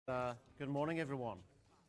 Good morning, everyone.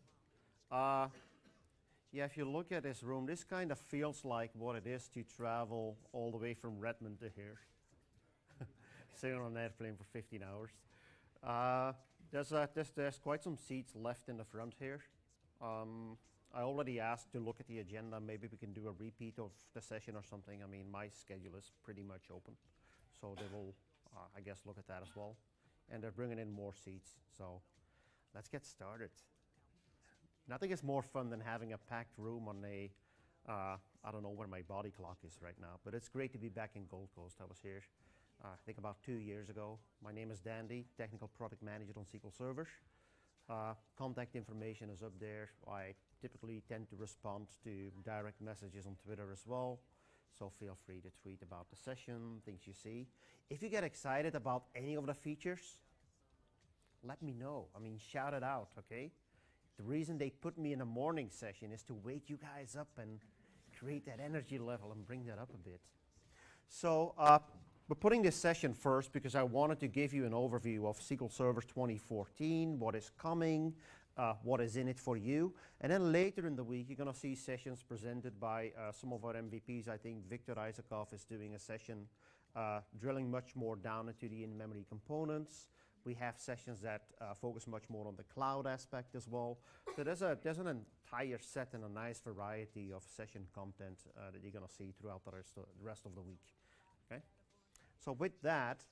Yeah, if you look at this room, this kind of feels like what it is to travel all the way from Redmond to here, sitting on an airplane for 15 hours. There's quite some seats left in the front here. I already asked to look at the agenda. Maybe we can do a repeat of the session or something. I mean, my schedule is pretty much open, so they will, I guess, look at that as well. And they're bringing in more seats, so let's get started. Nothing is more fun than having a packed room on a, I don't know where my body clock is right now, but it's great to be back in Gold Coast. I was here, I think about 2 years ago. My name is Dandy, Technical Product Manager on SQL Server. Contact information is up there. I typically tend to respond to direct messages on Twitter as well, so feel free to tweet about the session, things you see. If you get excited about any of the features, let me know. I mean, shout it out, okay? The reason they put me in a morning session is to wake you guys up and create that energy level and bring that up a bit. So we're putting this session first because I wanted to give you an overview of SQL Server 2014, what is coming, what is in it for you. And then later in the week, you're going to see sessions presented by some of our MVPs. I think Victor Isakov is doing a session drilling much more down into the in-memory components. We have sessions that focus much more on the cloud aspect as well. So there's an entire set and a nice variety of session content that you're going to see throughout the rest of the week. Okay? So with that,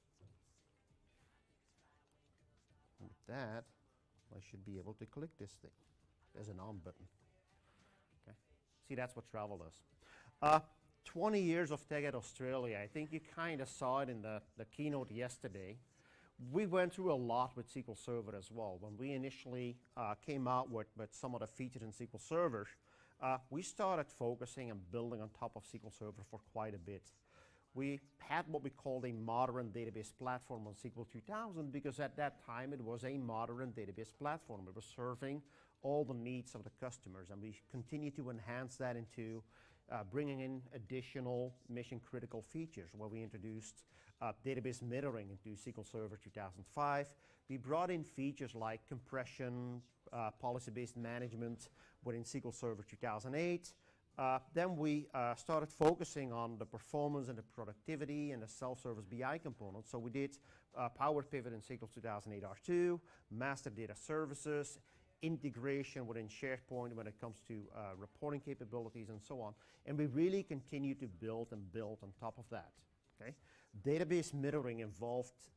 I should be able to click this thing. There's an on button. Okay? See, that's what travel does. 20 years of tech at Australia. I think you kind of saw it in the keynote yesterday. We went through a lot with SQL Server as well. When we initially came out with some of the features in SQL Server, we started focusing and building on top of SQL Server for quite a bit. We had what we called a modern database platform on SQL 2000 because at that time it was a modern database platform. It was serving all the needs of the customers, and we continue to enhance that into bringing in additional mission-critical features, where we introduced database mirroring into SQL Server 2005. We brought in features like compression, policy-based management within SQL Server 2008. Then we started focusing on the performance and the productivity and the self-service BI components. So we did Power Pivot in SQL 2008 R2, Master Data Services, integration within SharePoint when it comes to reporting capabilities and so on. And we really continue to build and build on top of that. Okay? Database mirroring evolved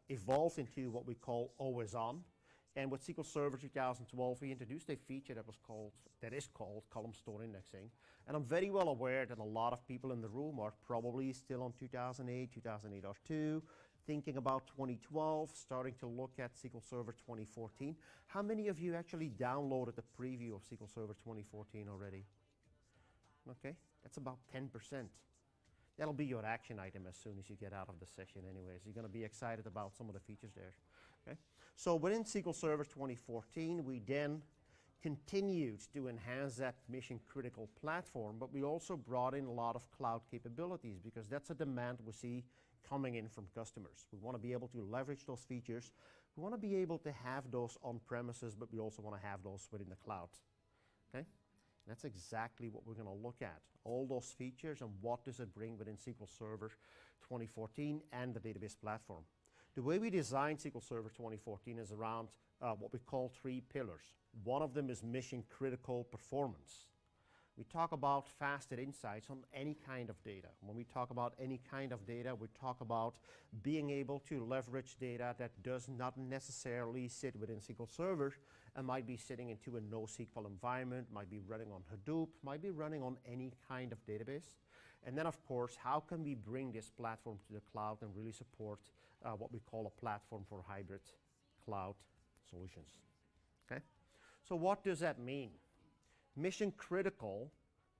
into what we call always on. And with SQL Server 2012, we introduced a feature that is called column store indexing. And I'm very well aware that a lot of people in the room are probably still on 2008 R2, thinking about 2012, starting to look at SQL Server 2014. How many of you actually downloaded the preview of SQL Server 2014 already? Okay, that's about 10%. That'll be your action item as soon as you get out of the session anyways. You're going to be excited about some of the features there. Okay? So within SQL Server 2014, we then continued to enhance that mission-critical platform, but we also brought in a lot of cloud capabilities because that's a demand we see coming in from customers. We want to be able to leverage those features. We want to be able to have those on-premises, but we also want to have those within the cloud. Okay? That's exactly what we're going to look at. All those features and what does it bring within SQL Server 2014 and the database platform. The way we designed SQL Server 2014 is around what we call 3 pillars. One of them is mission critical performance. We talk about faster insights on any kind of data. When we talk about any kind of data, we talk about being able to leverage data that does not necessarily sit within SQL Server and might be sitting into a NoSQL environment, might be running on Hadoop, might be running on any kind of database. And then, of course, how can we bring this platform to the cloud and really support what we call a platform for hybrid cloud solutions? Okay? So what does that mean? Mission critical,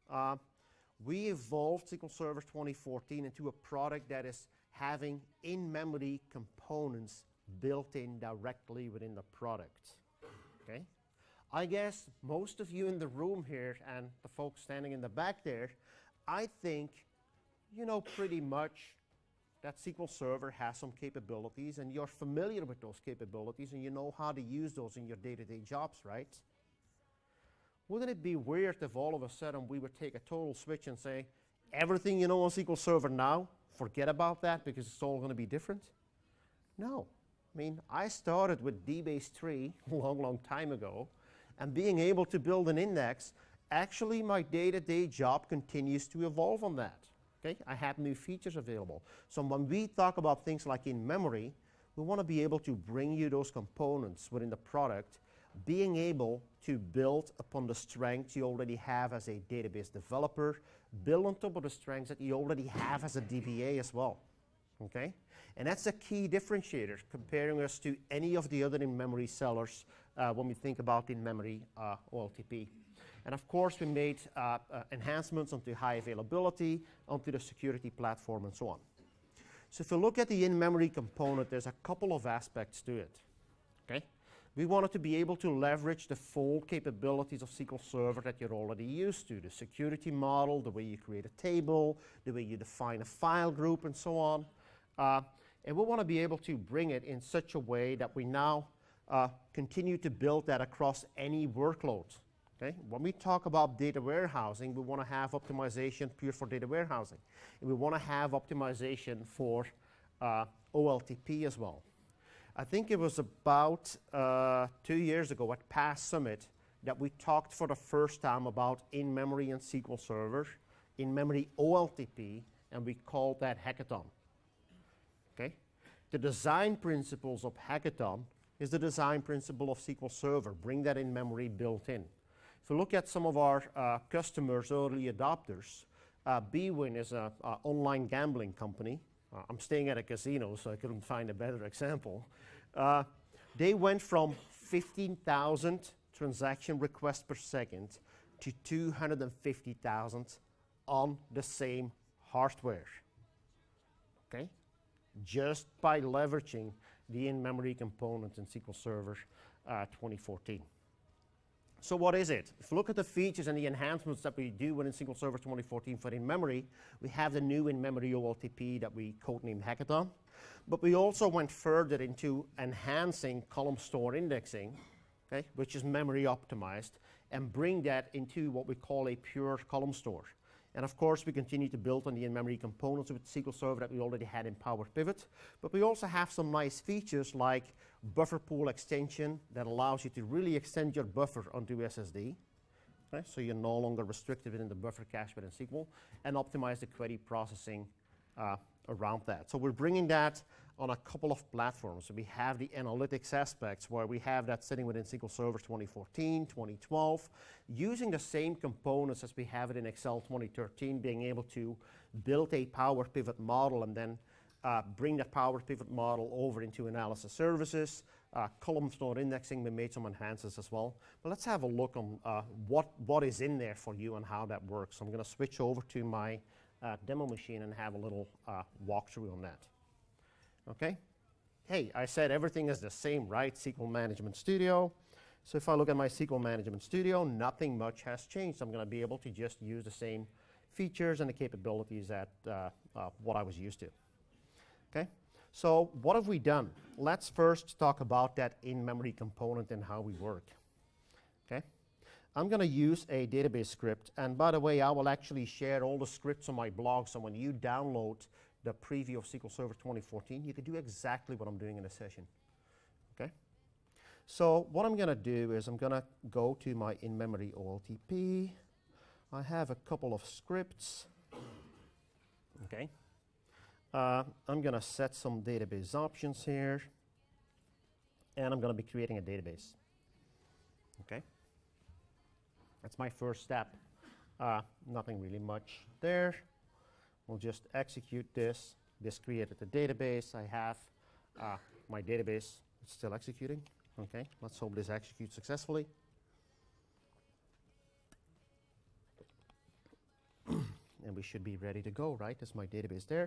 we evolved SQL Server 2014 into a product that is having in-memory components built in directly within the product. Okay? I guess most of you in the room here and the folks standing in the back there, I think you know pretty much that SQL Server has some capabilities and you're familiar with those capabilities and you know how to use those in your day-to-day jobs, right? Wouldn't it be weird if all of a sudden we would take a total switch and say, everything you know on SQL Server now, forget about that because it's all going to be different? No. I mean, I started with DBase 3 a long, long time ago, and being able to build an index, actually my day-to-day job continues to evolve on that. Okay? I have new features available. So when we talk about things like in-memory, we want to be able to bring you those components within the product, being able to build upon the strengths you already have as a database developer, build on top of the strengths that you already have as a DBA as well. Okay? And that's a key differentiator comparing us to any of the other in-memory sellers when we think about in-memory OLTP. And of course, we made enhancements onto high availability, onto the security platform, and so on. So if you look at the in-memory component, there's a couple of aspects to it. Okay? We wanted to be able to leverage the full capabilities of SQL Server that you're already used to, the security model, the way you create a table, the way you define a file group, and so on. And we want to be able to bring it in such a way that we now continue to build that across any workload. Okay? When we talk about data warehousing, we want to have optimization pure for data warehousing. And we want to have optimization for OLTP as well. I think it was about 2 years ago at PASS Summit that we talked for the first time about in-memory and SQL Server, in-memory OLTP, and we called that Hackathon. Okay? The design principles of Hackathon is the design principle of SQL Server. Bring that in-memory built in. If you look at some of our customers, early adopters, BWin is an online gambling company. I'm staying at a casino, so I couldn't find a better example. They went from 15,000 transaction requests per second to 250,000 on the same hardware. Okay? Just by leveraging the in-memory component in SQL Server 2014. So what is it? If you look at the features and the enhancements that we do within SQL Server 2014 for in-memory, we have the new in-memory OLTP that we codenamed Hackathon. But we also went further into enhancing column store indexing, okay, which is memory optimized, and bring that into what we call a pure column store. And of course, we continue to build on the in-memory components with SQL Server that we already had in Power Pivot. But we also have some nice features like buffer pool extension that allows you to really extend your buffer onto SSD. Okay? So you're no longer restricted within the buffer cache within SQL, and optimize the query processing around that. So we're bringing that on a couple of platforms. So we have the analytics aspects where we have that sitting within SQL Server 2014, 2012, using the same components as we have it in Excel 2013, being able to build a Power Pivot model and then bring that Power Pivot model over into analysis services. Column store indexing, we made some enhancements as well. But let's have a look on what is in there for you and how that works. So I'm going to switch over to my demo machine and have a little walkthrough on that. Okay? Hey, I said everything is the same, right? SQL Management Studio. So if I look at my SQL Management Studio, nothing much has changed. I'm going to be able to just use the same features and the capabilities that what I was used to. Okay? So what have we done? Let's first talk about that in-memory component and how we work. Okay? I'm going to use a database script. And by the way, I will actually share all the scripts on my blog. So when you download the preview of SQL Server 2014, you can do exactly what I'm doing in this session. Okay? So what I'm going to do is I'm going to go to my in-memory OLTP. I have a couple of scripts. Okay? I'm going to set some database options here. And I'm going to be creating a database. Okay? That's my first step. Nothing really much there. We'll just execute this. This created the database. I have my database. It's still executing. Okay, let's hope this executes successfully. And we should be ready to go, right? There's my database there.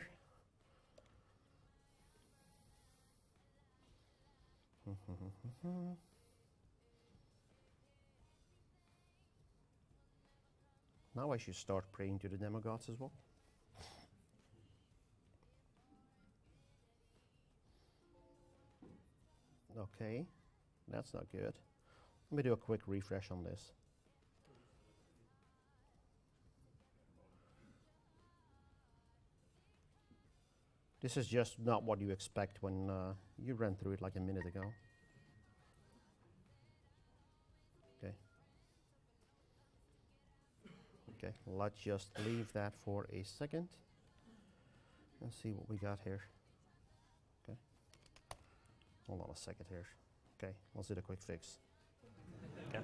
Now I should start praying to the demigods as well. Okay, that's not good. Let me do a quick refresh on this. This is just not what you expect when you ran through it like a minute ago. Okay. Okay, let's just leave that for a second and see what we got here. Okay. Hold on a second here. Okay, let's do the quick fix. Okay.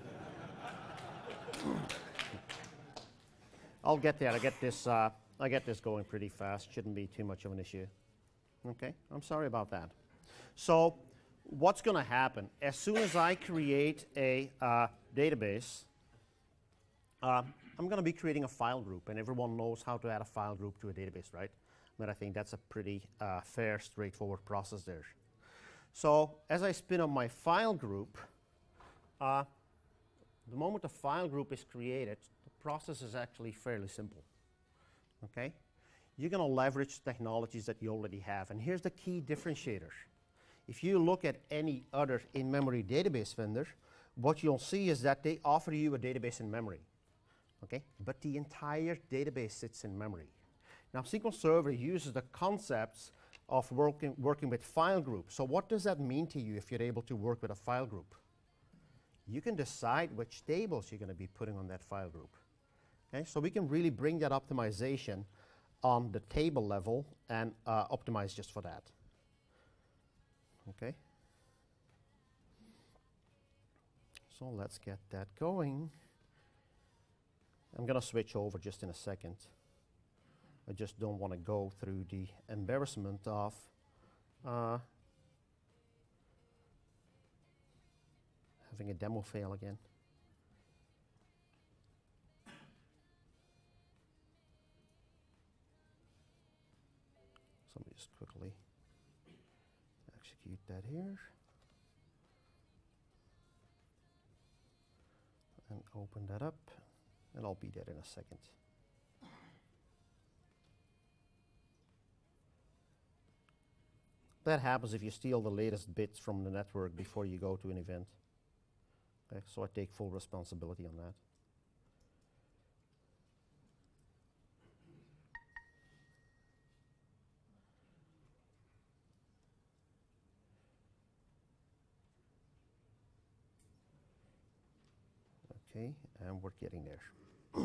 I'll get there. I get this going pretty fast. Shouldn't be too much of an issue. Okay, I'm sorry about that. So what's going to happen? As soon as I create a database, I'm going to be creating a file group, and everyone knows how to add a file group to a database, right? But I think that's a pretty fair, straightforward process there. So as I spin up my file group, the moment the file group is created, the process is actually fairly simple. Okay? You're going to leverage technologies that you already have. And here's the key differentiator. If you look at any other in-memory database vendor, what you'll see is that they offer you a database in memory. Okay? But the entire database sits in memory. Now, SQL Server uses the concepts of working with file groups. So what does that mean to you if you're able to work with a file group? You can decide which tables you're going to be putting on that file group. Okay? So we can really bring that optimization on the table level and optimize just for that. Okay. So let's get that going. I'm going to switch over just in a second. I just don't want to go through the embarrassment of having a demo fail again. So let me just quickly execute that here. And open that up. And I'll be there in a second. That happens if you steal the latest bits from the network before you go to an event. Okay, so I take full responsibility on that. Okay, and we're getting there.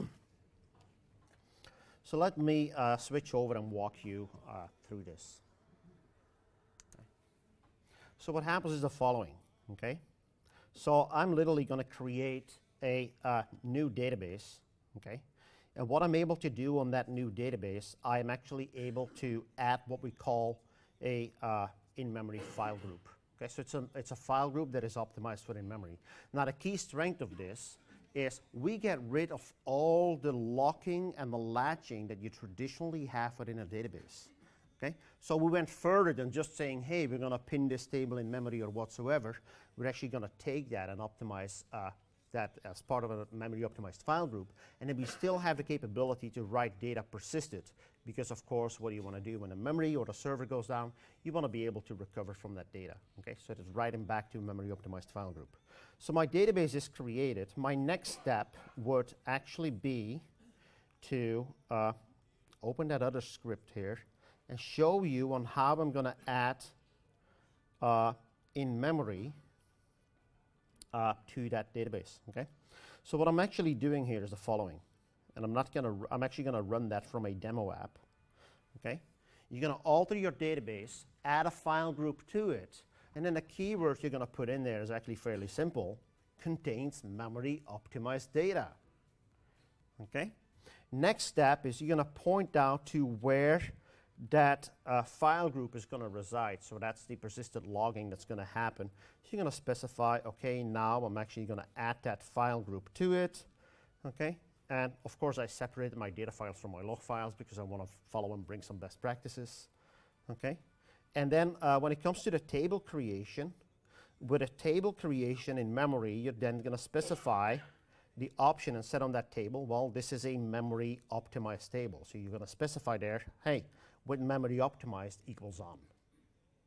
So let me switch over and walk you through this. Okay. So what happens is the following, okay? So I'm literally going to create a new database, okay? And what I'm able to do on that new database, I'm actually able to add what we call a in-memory file group. Okay, so it's a file group that is optimized for in-memory. Now the key strength of this is we get rid of all the locking and the latching that you traditionally have within a database. Okay? So we went further than just saying, hey, we're going to pin this table in memory or whatsoever. We're actually going to take that and optimize that as part of a memory optimized file group. And then we still have the capability to write data persisted. Because, of course, what do you want to do when the memory or the server goes down? You want to be able to recover from that data. Okay? So it's writing back to a memory optimized file group. So my database is created. My next step would actually be to open that other script here and show you on how I'm going to add in memory to that database. Okay? So what I'm actually doing here is the following. And I'm actually going to run that from a demo app. Okay? You're going to alter your database, add a file group to it, and then the keywords you're going to put in there is actually fairly simple. Contains memory optimized data. Okay? Next step is you're going to point out to where that file group is going to reside. So that's the persistent logging that's going to happen. So you're going to specify, okay, now I'm actually going to add that file group to it. Okay? And of course, I separated my data files from my log files because I want to follow and bring some best practices. Okay? And then when it comes to the table creation, with a table creation in memory, you're then going to specify the option and set on that table, well, this is a memory optimized table. So you're going to specify there, hey, with memory optimized equals on.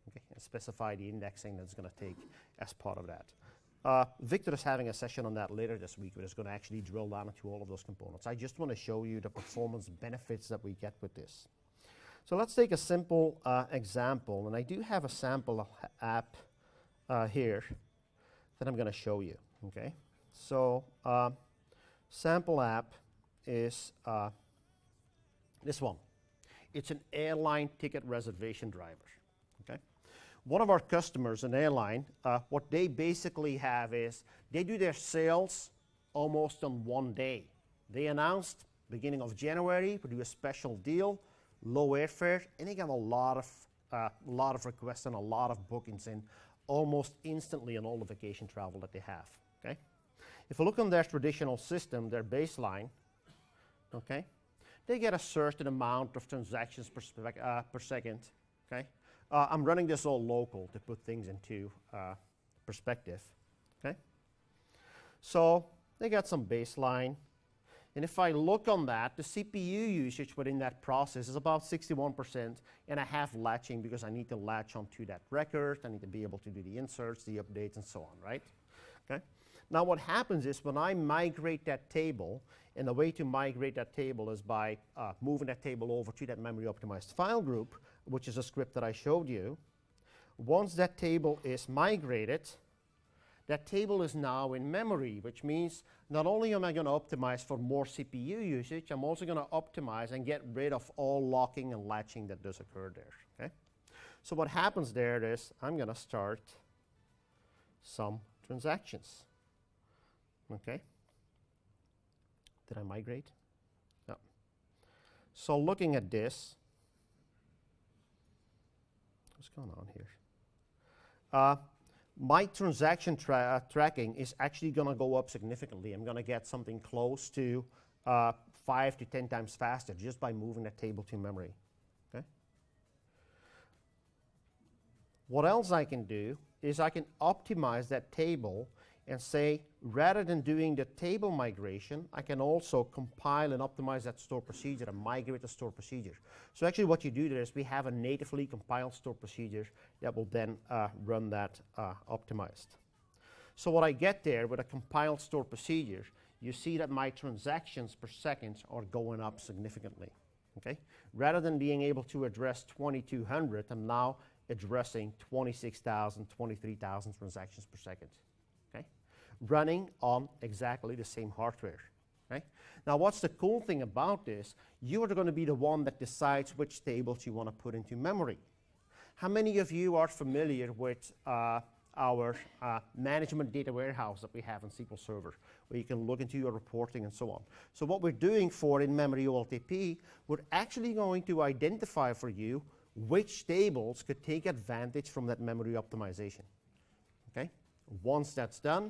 okay, and specify the indexing that's going to take as part of that. Victor is having a session on that later this week, where it's going to actually drill down into all of those components. I just want to show you the performance benefits that we get with this. So let's take a simple example, and I do have a sample app here that I'm going to show you. Okay, so sample app is this one. It's an airline ticket reservation driver. Okay, one of our customers, an airline, what they basically have is they do their sales almost on one day. They announced beginning of January, we do a special deal, low airfare, and they get a lot of requests and a lot of bookings in almost instantly on all the vacation travel that they have. Okay, if you look on their traditional system, their baseline, okay, they get a certain amount of transactions per second. Okay, I'm running this all local to put things into perspective. Okay, so they got some baseline. And if I look on that, the CPU usage within that process is about 61%, and I have latching because I need to latch onto that record. I need to be able to do the inserts, the updates, and so on, right? Okay. Now what happens is when I migrate that table, and the way to migrate that table is by moving that table over to that memory optimized file group, which is a script that I showed you. Once that table is migrated, that table is now in memory, which means not only am I going to optimize for more CPU usage, I'm also going to optimize and get rid of all locking and latching that does occur there. Okay? So what happens there is I'm going to start some transactions. Okay? Did I migrate? No. So looking at this, what's going on here? My transaction tracking is actually going to go up significantly. I'm going to get something close to 5 to 10 times faster just by moving that table to memory. Okay? What else I can do is I can optimize that table and say, rather than doing the table migration, I can also compile and optimize that store procedure and migrate the store procedure. So actually what you do there is we have a natively compiled store procedure that will then run that optimized. So what I get there with a compiled store procedure, you see that my transactions per second are going up significantly. Okay? Rather than being able to address 2,200, I'm now addressing 26,000, 23,000 transactions per second. Running on exactly the same hardware. Okay? Now what's the cool thing about this? You are going to be the one that decides which tables you want to put into memory. How many of you are familiar with our management data warehouse that we have in SQL Server, where you can look into your reporting and so on? So what we're doing for in-memory OLTP, we're actually going to identify for you which tables could take advantage from that memory optimization. Okay? Once that's done,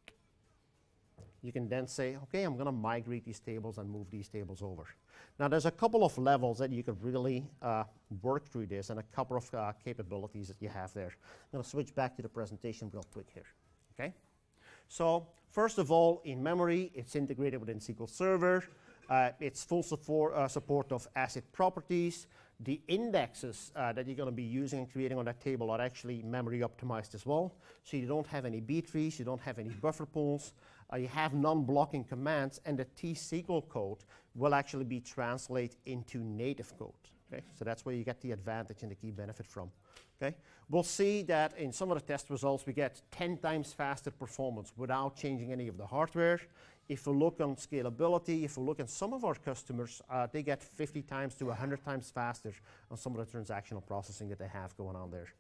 you can then say, okay, I'm going to migrate these tables and move these tables over. Now, there's a couple of levels that you could really work through this, and a couple of capabilities that you have there. I'm going to switch back to the presentation real quick here. Okay? So, first of all, in memory, it's integrated within SQL Server. It's full support of ACID properties. The indexes that you're going to be using and creating on that table are actually memory optimized as well. So you don't have any B trees, you don't have any buffer pools. You have non-blocking commands, and the T-SQL code will actually be translated into native code. Okay? So that's where you get the advantage and the key benefit from. Okay? We'll see that in some of the test results we get 10 times faster performance without changing any of the hardware. If we look on scalability, if we look at some of our customers, they get 50 times to 100 times faster on some of the transactional processing that they have going on there.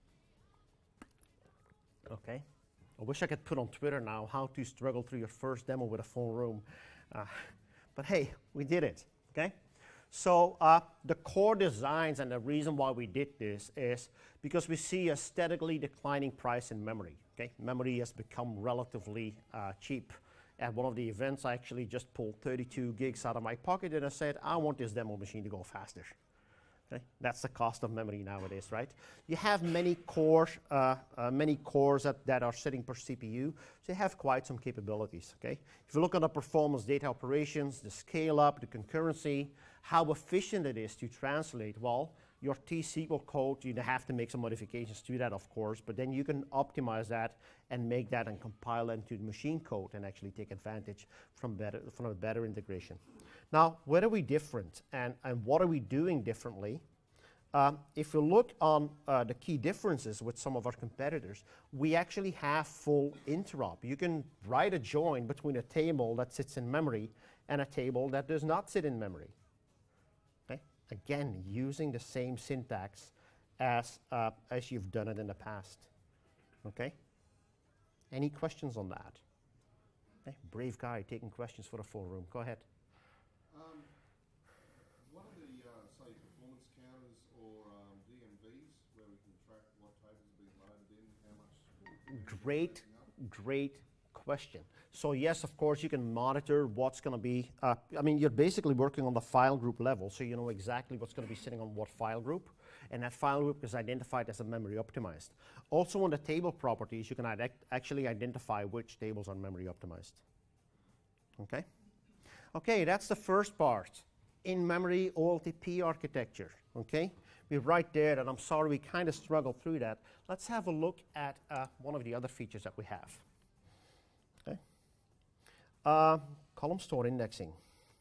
Okay. I wish I could put on Twitter now how to struggle through your first demo with a full room. But hey, we did it. Okay. So the core designs and the reason why we did this is because we see a steadily declining price in memory. Okay. Memory has become relatively cheap. At one of the events, I actually just pulled 32 gigs out of my pocket and I said, I want this demo machine to go faster. Okay? That's the cost of memory nowadays, right? You have many cores that are sitting per CPU, so you have quite some capabilities. Okay? If you look at the performance data operations, the scale up, the concurrency, how efficient it is to translate, well, Your T-SQL code, you have to make some modifications to that, of course, but then you can optimize that and make that and compile it into the machine code and actually take advantage from a better integration. Now, where are we different and what are we doing differently? If you look on the key differences with some of our competitors, we actually have full interop. You can write a join between a table that sits in memory and a table that does not sit in memory. Okay? Again, using the same syntax as you've done it in the past. Okay? Any questions on that? Okay? Brave guy taking questions for the full room. Go ahead. What are the, say, performance counters or DMVs where we can track what tables have been loaded in, how much? Great question. So yes, of course, you can monitor what's going to be, I mean, you're basically working on the file group level, so you know exactly what's going to be sitting on what file group, and that file group is identified as a memory optimized. Also on the table properties, you can actually identify which tables are memory optimized. Okay? Okay, that's the first part. In-memory OLTP architecture, okay? We're right there, and I'm sorry we kind of struggled through that. Let's have a look at one of the other features that we have. Okay. Column store indexing.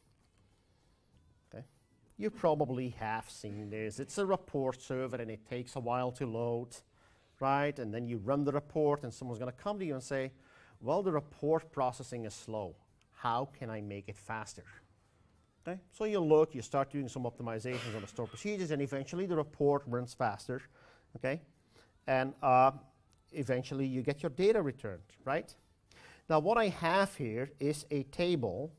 Okay. You probably have seen this. It's a report server, and it takes a while to load, right? And then you run the report, and someone's going to come to you and say, well, the report processing is slow. How can I make it faster? Okay. So you look, you start doing some optimizations on the store procedures, and eventually the report runs faster, okay? And eventually you get your data returned, right? Now what I have here is a table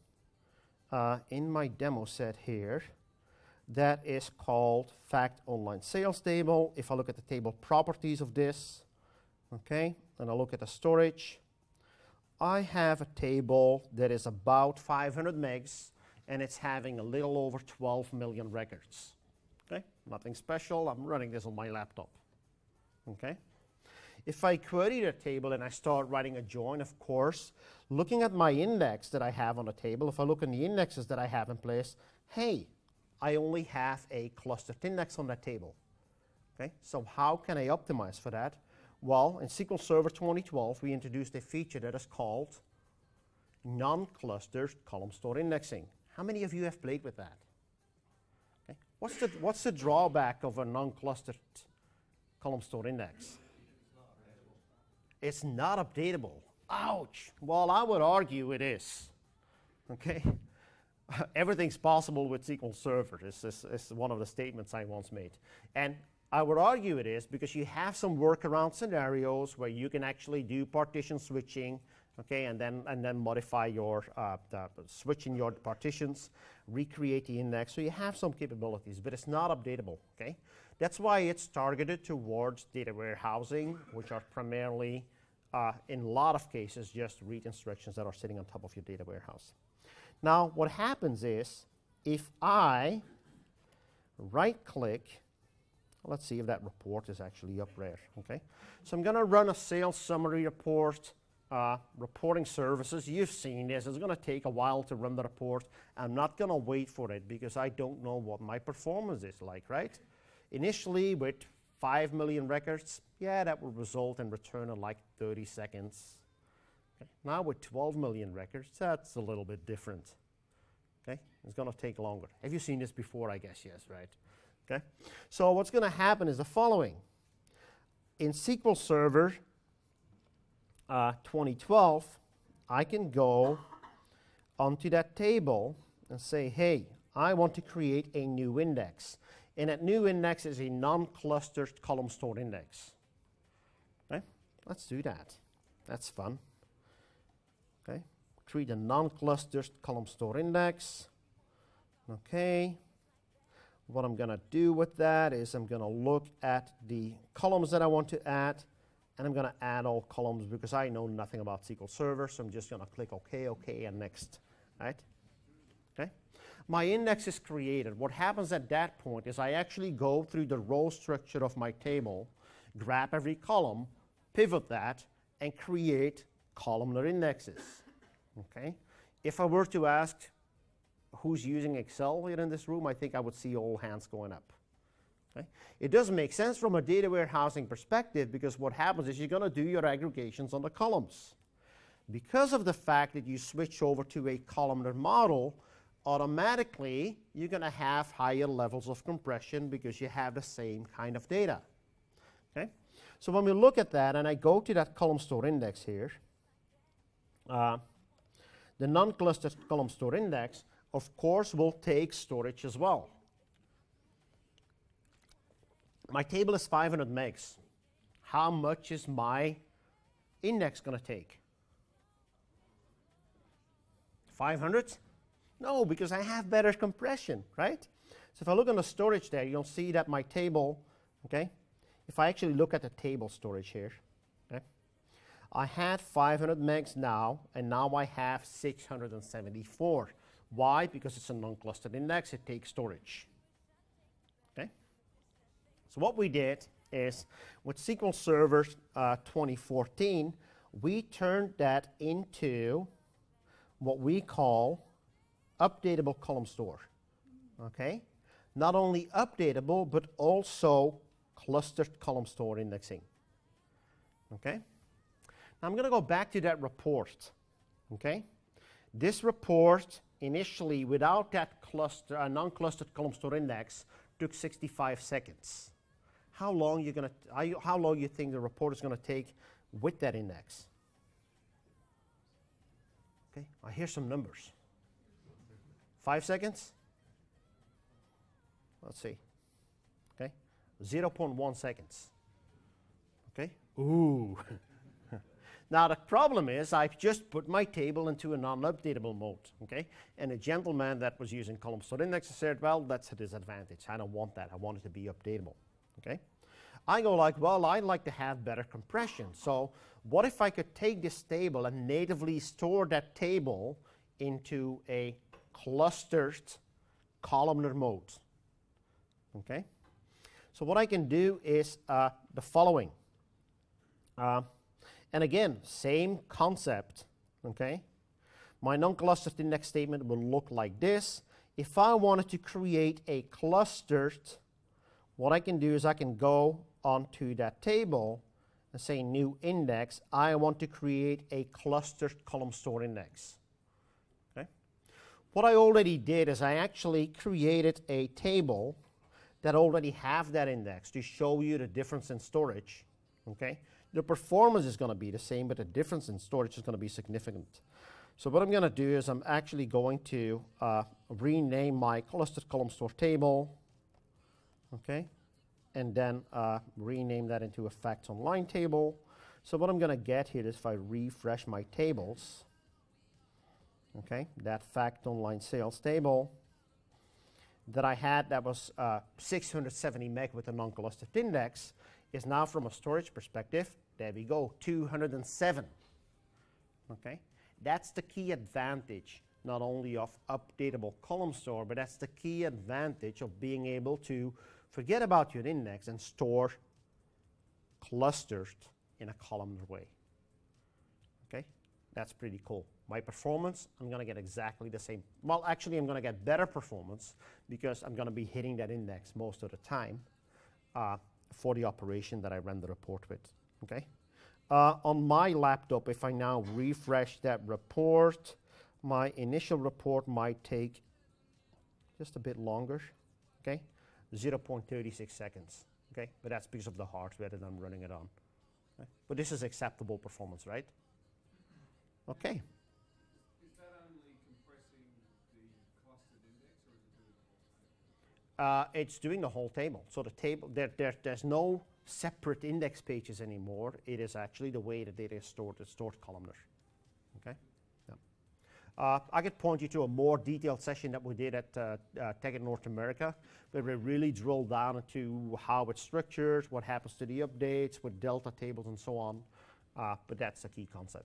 in my demo set here that is called Fact Online Sales Table. If I look at the table properties of this, okay, and I look at the storage, I have a table that is about 500 megs, and it's having a little over 12 million records. Okay, nothing special. I'm running this on my laptop. Okay, if I query the table and I start writing a join, of course, looking at my index that I have on the table, if I look in the indexes that I have in place, hey, I only have a clustered index on that table. Okay, so how can I optimize for that? Well, in SQL Server 2012, we introduced a feature that is called non-clustered column store indexing. How many of you have played with that? Okay. What's the drawback of a non-clustered column store index? It's not updatable. Ouch. Well, I would argue it is. Okay. Everything's possible with SQL Server. This is one of the statements I once made. And I would argue it is because you have some workaround scenarios where you can actually do partition switching, okay, and then modify your switching your partitions, recreate the index. So you have some capabilities, but it's not updatable. Okay, that's why it's targeted towards data warehousing, which are primarily, in a lot of cases, just read instructions that are sitting on top of your data warehouse. Now, what happens is if I right-click. Let's see if that report is actually up there. Okay, so I'm going to run a sales summary report. Reporting services, you've seen this. It's going to take a while to run the report. I'm not going to wait for it because I don't know what my performance is like, right? Initially, with 5 million records, yeah, that will result in return in like 30 seconds. Okay. Now with 12 million records, that's a little bit different. Okay, it's going to take longer. Have you seen this before? I guess yes, right? Okay, so what's going to happen is the following. In SQL Server 2012, I can go onto that table and say, hey, I want to create a new index. And that new index is a non-clustered column store index. Okay, let's do that. That's fun. Okay, create a non-clustered column store index. Okay. What I'm going to do with that is I'm going to look at the columns that I want to add, and I'm going to add all columns because I know nothing about SQL Server, so I'm just going to click OK, OK, and next. Right? Okay. My index is created. What happens at that point is I actually go through the row structure of my table, grab every column, pivot that, and create columnar indexes. Okay. If I were to ask who's using Excel here in this room, I think I would see all hands going up. Okay? It doesn't make sense from a data warehousing perspective, because what happens is you're going to do your aggregations on the columns. Because of the fact that you switch over to a columnar model, automatically you're going to have higher levels of compression because you have the same kind of data. Okay? So when we look at that, and I go to that column store index here, the non-clustered column store index, of course, will take storage as well. My table is 500 megs. How much is my index going to take? 500? No, because I have better compression, right? So if I look on the storage there, you'll see that my table, okay, if I actually look at the table storage here, okay, I had 500 megs now, and now I have 674. Why? Because it's a non-clustered index, it takes storage. Okay? So what we did is, with SQL Server 2014, we turned that into what we call updatable column store. Okay? Not only updatable, but also clustered column store indexing. Okay? Now I'm going to go back to that report. Okay? This report initially, without that cluster, non-clustered column store index, took 65 seconds. How long you think the report is going to take with that index? Okay, I hear some numbers. 5 seconds? Let's see. Okay, 0.1 seconds. Okay, ooh. Now the problem is I've just put my table into a non-updatable mode, okay? And a gentleman that was using column store index said, well, that's a disadvantage. I don't want that. I want it to be updatable, okay? I go like, well, I'd like to have better compression. So what if I could take this table and natively store that table into a clustered columnar mode, okay? So what I can do is the following. And again, same concept, okay? My non-clustered index statement will look like this. If I wanted to create a clustered, what I can do is I can go onto that table and say new index. I want to create a clustered column store index. Okay? What I already did is I actually created a table that already have that index to show you the difference in storage, okay? The performance is going to be the same, but the difference in storage is going to be significant. So what I'm going to do is I'm actually going to rename my clustered column store table, okay, and then rename that into a facts online table. So what I'm going to get here is if I refresh my tables, okay, that fact online sales table that I had that was 670 meg with a non-clustered index is now, from a storage perspective, there we go, 207. Okay, that's the key advantage, not only of updatable column store, but that's the key advantage of being able to forget about your index and store clusters in a columnar way. Okay, that's pretty cool. My performance, I'm going to get exactly the same. Well, actually, I'm going to get better performance because I'm going to be hitting that index most of the time for the operation that I ran the report with. Okay. On my laptop, if I now refresh that report, my initial report might take just a bit longer. Okay, 0.36 seconds. Okay, but that's because of the hardware that I'm running it on. Okay? But this is acceptable performance, right? Okay. Is that only compressing the clustered index, or is it doing the whole table? It's doing the whole table. So the table, there's no separate index pages anymore. It is actually the way the data is stored. It's stored columnar. Okay. Yeah. I could point you to a more detailed session that we did at Tech in North America, where we really drilled down into how it's structured, what happens to the updates with delta tables and so on. But that's the key concept.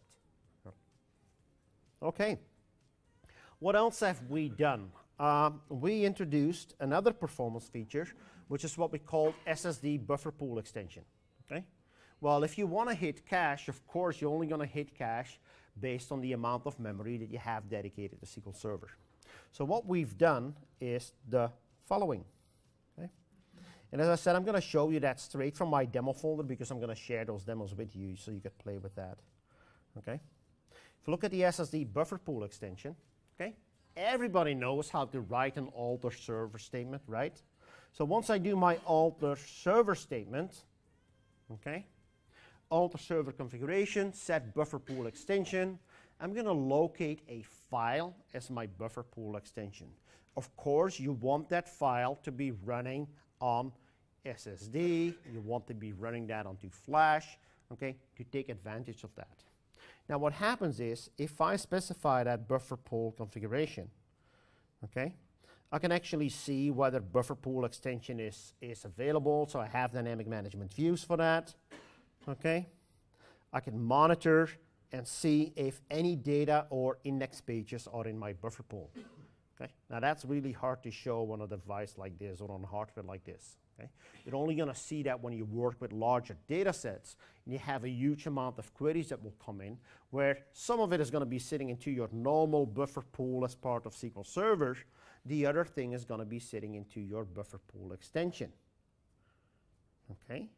Okay. What else have we done? We introduced another performance feature, which is what we call SSD buffer pool extension. Okay? Well, if you want to hit cache, of course, you're only going to hit cache based on the amount of memory that you have dedicated to SQL Server. So what we've done is the following. Okay? And as I said, I'm going to show you that straight from my demo folder because I'm going to share those demos with you so you can play with that. Okay? If you look at the SSD buffer pool extension, okay, everybody knows how to write an alter server statement, right? So once I do my alter server statement, okay, alter server configuration, set buffer pool extension, I'm going to locate a file as my buffer pool extension. Of course, you want that file to be running on SSD. You want to be running that onto flash, okay, to take advantage of that. Now what happens is, if I specify that buffer pool configuration, okay, I can actually see whether buffer pool extension is available, so I have dynamic management views for that, okay. I can monitor and see if any data or index pages are in my buffer pool. Okay? Now that's really hard to show on a device like this or on hardware like this. Okay? You're only going to see that when you work with larger data sets and you have a huge amount of queries that will come in, where some of it is going to be sitting into your normal buffer pool as part of SQL Server. The other thing is going to be sitting into your buffer pool extension. Okay?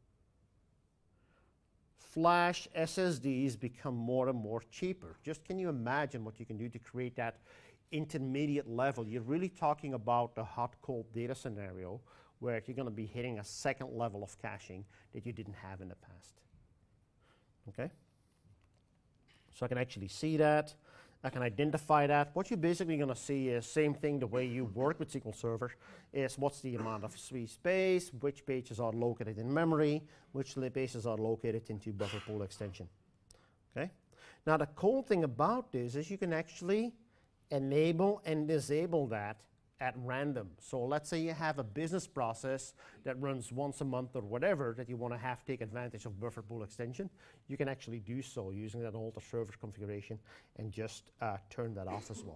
Flash SSDs become more and more cheaper. Just can you imagine what you can do to create that intermediate level? You're really talking about the hot-cold data scenario where you're going to be hitting a second level of caching that you didn't have in the past. Okay? So I can actually see that. I can identify that. What you're basically going to see is same thing the way you work with SQL Server is what's the amount of free space, which pages are located in memory, which pages are located into buffer pool extension. Okay? Now the cool thing about this is you can actually enable and disable that at random. So let's say you have a business process that runs once a month or whatever that you want to have take advantage of buffer pool extension. You can actually do so using that alter server configuration and just turn that off as well.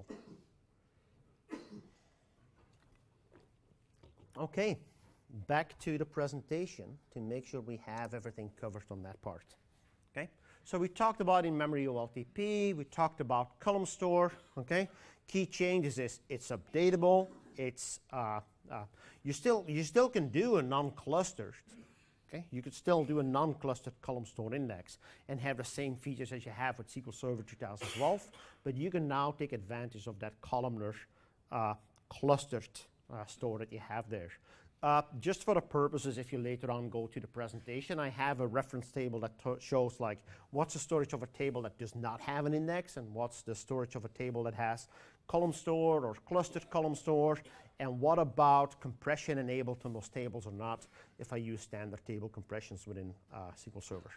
Okay, back to the presentation to make sure we have everything covered on that part. Okay, so we talked about in-memory OLTP, we talked about column store. Okay, key changes is it's updatable. It's you still can do a non-clustered. Okay, you could still do a non-clustered column store index and have the same features as you have with SQL Server 2012, but you can now take advantage of that columnar clustered store that you have there. Just for the purposes, if you later on go to the presentation, I have a reference table that shows like what's the storage of a table that does not have an index and what's the storage of a table that has column store or clustered column store, and what about compression enabled on those tables or not if I use standard table compressions within SQL Server.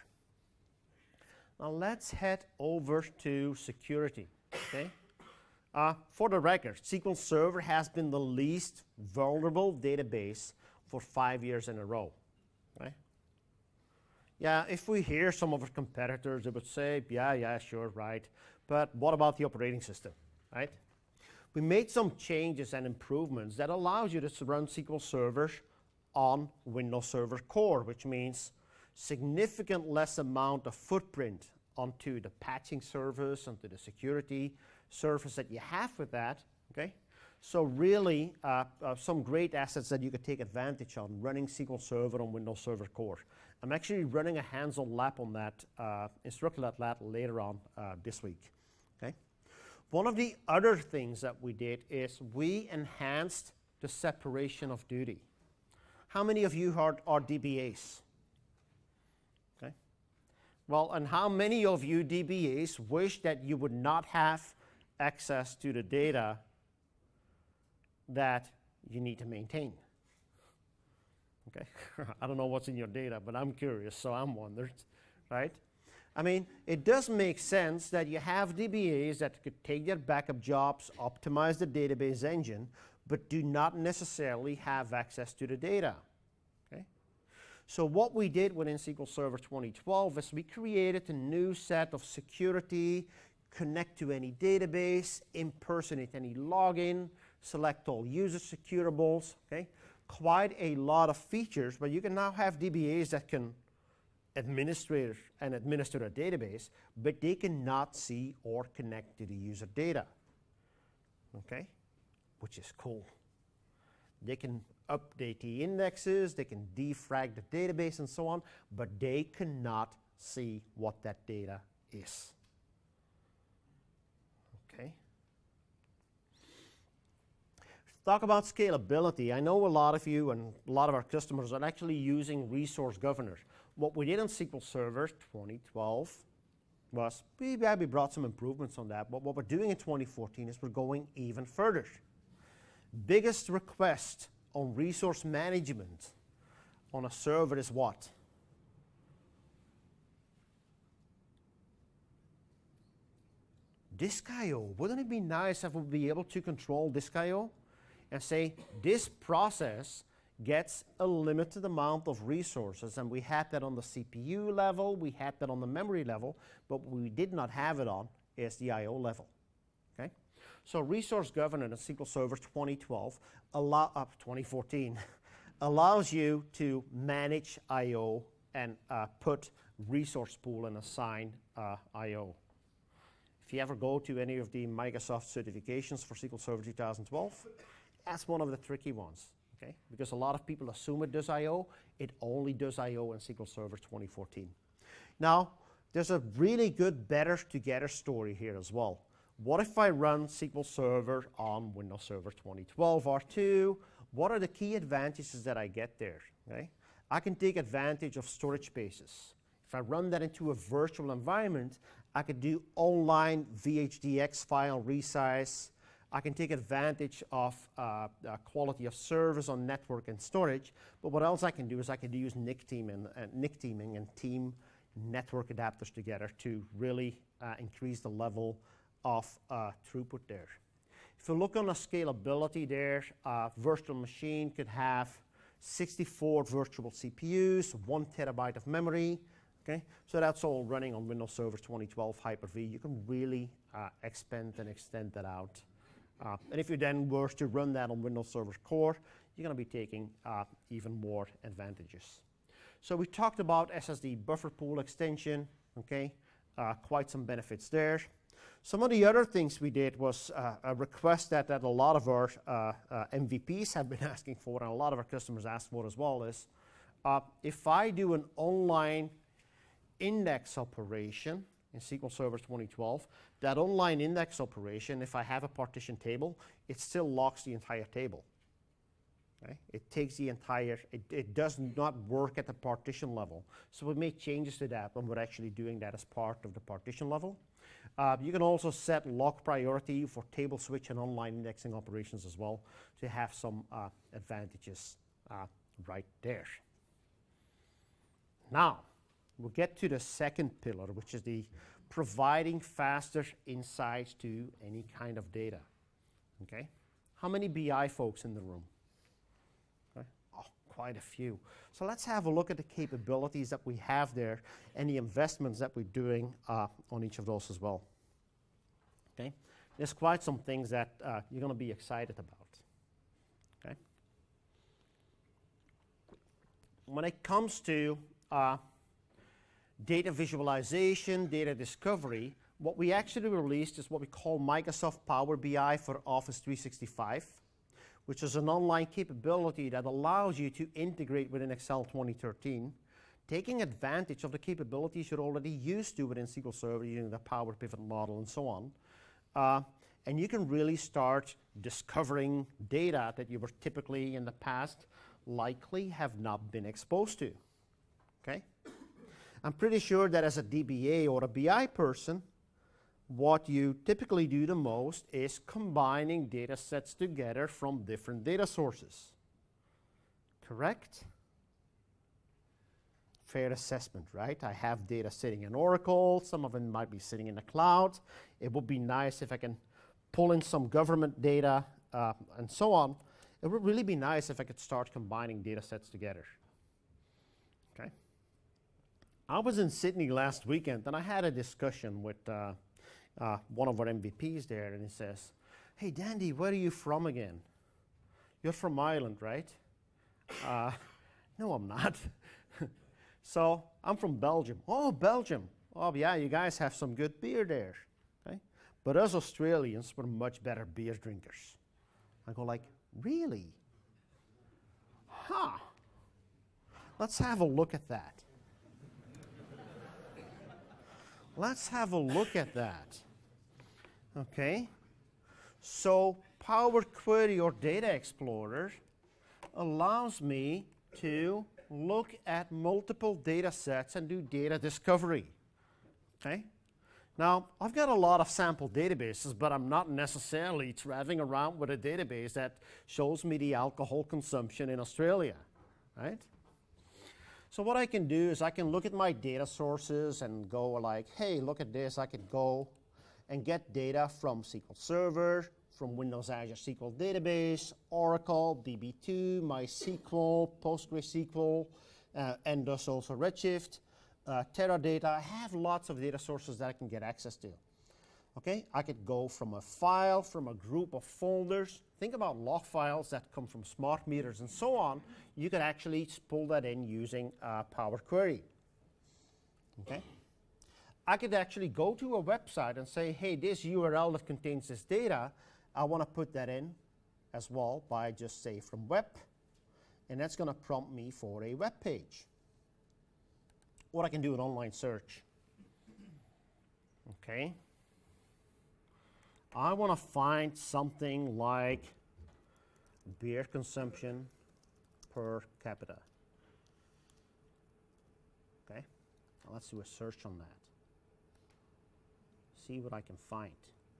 Now let's head over to security. Okay. For the record, SQL Server has been the least vulnerable database for 5 years in a row. Right? Yeah, if we hear some of our competitors, they would say, yeah, sure, right. But what about the operating system, right? We made some changes and improvements that allows you to run SQL Server on Windows Server Core, which means significant less amount of footprint onto the patching service, onto the security service that you have with that, okay? So really, some great assets that you could take advantage on running SQL Server on Windows Server Core. I'm actually running a hands-on lab on that, instructor lab later on this week, okay? One of the other things that we did is we enhanced the separation of duty. How many of you are DBAs? Okay. Well, and how many of you DBAs wish that you would not have access to the data that you need to maintain? Okay. I don't know what's in your data, but I'm curious, so I'm wondering, right? I mean, it does make sense that you have DBAs that could take their backup jobs, optimize the database engine, but do not necessarily have access to the data. Okay? So what we did within SQL Server 2012 is we created a new set of security, connect to any database, impersonate any login, select all user securables. Okay? Quite a lot of features, but you can now have DBAs that can administer a database, but they cannot see or connect to the user data. Okay? Which is cool. They can update the indexes, they can defrag the database and so on, but they cannot see what that data is. Okay. Talk about scalability. I know a lot of you and a lot of our customers are actually using resource governors. What we did on SQL Server 2012 was we brought some improvements on that, but what we're doing in 2014 is we're going even further. Biggest request on resource management on a server is what? Disk I/O. Wouldn't it be nice if we'd be able to control disk I/O and say this process gets a limited amount of resources, and we had that on the CPU level, we had that on the memory level, but we did not have it on is the I/O level. Okay? So resource governance in SQL Server 2014 allows you to manage I/O and put resource pool and assign I/O. If you ever go to any of the Microsoft certifications for SQL Server 2012, that's one of the tricky ones. Okay? Because a lot of people assume it does I/O. It only does I/O in SQL Server 2014. Now, there's a really good better together story here as well. What if I run SQL Server on Windows Server 2012 R2? What are the key advantages that I get there? Okay? I can take advantage of storage spaces. If I run that into a virtual environment, I could do online VHDX file resize. I can take advantage of quality of service on network and storage. But what else I can do is I can use NIC teaming and team network adapters together to really increase the level of throughput there. If you look on the scalability there, virtual machine could have 64 virtual CPUs, 1 terabyte of memory. Okay, so that's all running on Windows Server 2012 Hyper-V. You can really expand and extend that out. And if you then were to run that on Windows Server Core, you're going to be taking even more advantages. So we talked about SSD buffer pool extension. Okay, quite some benefits there. Some of the other things we did was a request that a lot of our MVPs have been asking for, and a lot of our customers asked for as well, is if I do an online index operation in SQL Server 2012, that online index operation, if I have a partition table, it still locks the entire table. Okay? It takes the entire, it does not work at the partition level. So we made changes to that, and we're actually doing that as part of the partition level. You can also set lock priority for table switch and online indexing operations as well to have some advantages right there. Now, we'll get to the second pillar, which is the providing faster insights to any kind of data. Okay? How many BI folks in the room? Okay. Oh, quite a few. So let's have a look at the capabilities that we have there and the investments that we're doing on each of those as well. Okay? There's quite some things that you're going to be excited about. Okay? When it comes to data visualization, data discovery, what we actually released is what we call Microsoft Power BI for Office 365, which is an online capability that allows you to integrate within Excel 2013, taking advantage of the capabilities you're already used to within SQL Server using the Power Pivot model and so on. And you can really start discovering data that you were typically in the past likely have not been exposed to. Okay? I'm pretty sure that as a DBA or a BI person, what you typically do the most is combining data sets together from different data sources. Correct? Fair assessment, right? I have data sitting in Oracle. Some of them might be sitting in the cloud. It would be nice if I can pull in some government data and so on. It would really be nice if I could start combining data sets together. Okay? I was in Sydney last weekend, and I had a discussion with one of our MVPs there, and he says, "Hey, Dandy, where are you from again? You're from Ireland, right?" No, I'm not. So I'm from Belgium. Oh, Belgium. Oh, yeah, you guys have some good beer there. Okay? But us Australians were much better beer drinkers. I go like, really? Huh. Let's have a look at that. Let's have a look at that. Okay. So Power Query or Data Explorer allows me to look at multiple data sets and do data discovery. Okay. Now, I've got a lot of sample databases, but I'm not necessarily traveling around with a database that shows me the alcohol consumption in Australia, right? So what I can do is I can look at my data sources and go like, hey, look at this. I could go and get data from SQL Server, from Windows Azure SQL Database, Oracle, DB2, MySQL, PostgreSQL, and thus also Redshift, Teradata. I have lots of data sources that I can get access to. Okay, I could go from a file, from a group of folders. Think about log files that come from smart meters and so on. You could actually pull that in using Power Query. Okay. I could actually go to a website and say, hey, this URL that contains this data, I want to put that in as well by just say from web, and that's going to prompt me for a web page. Or I can do an online search. Okay. I want to find something like beer consumption per capita. Okay. Now let's do a search on that. See what I can find.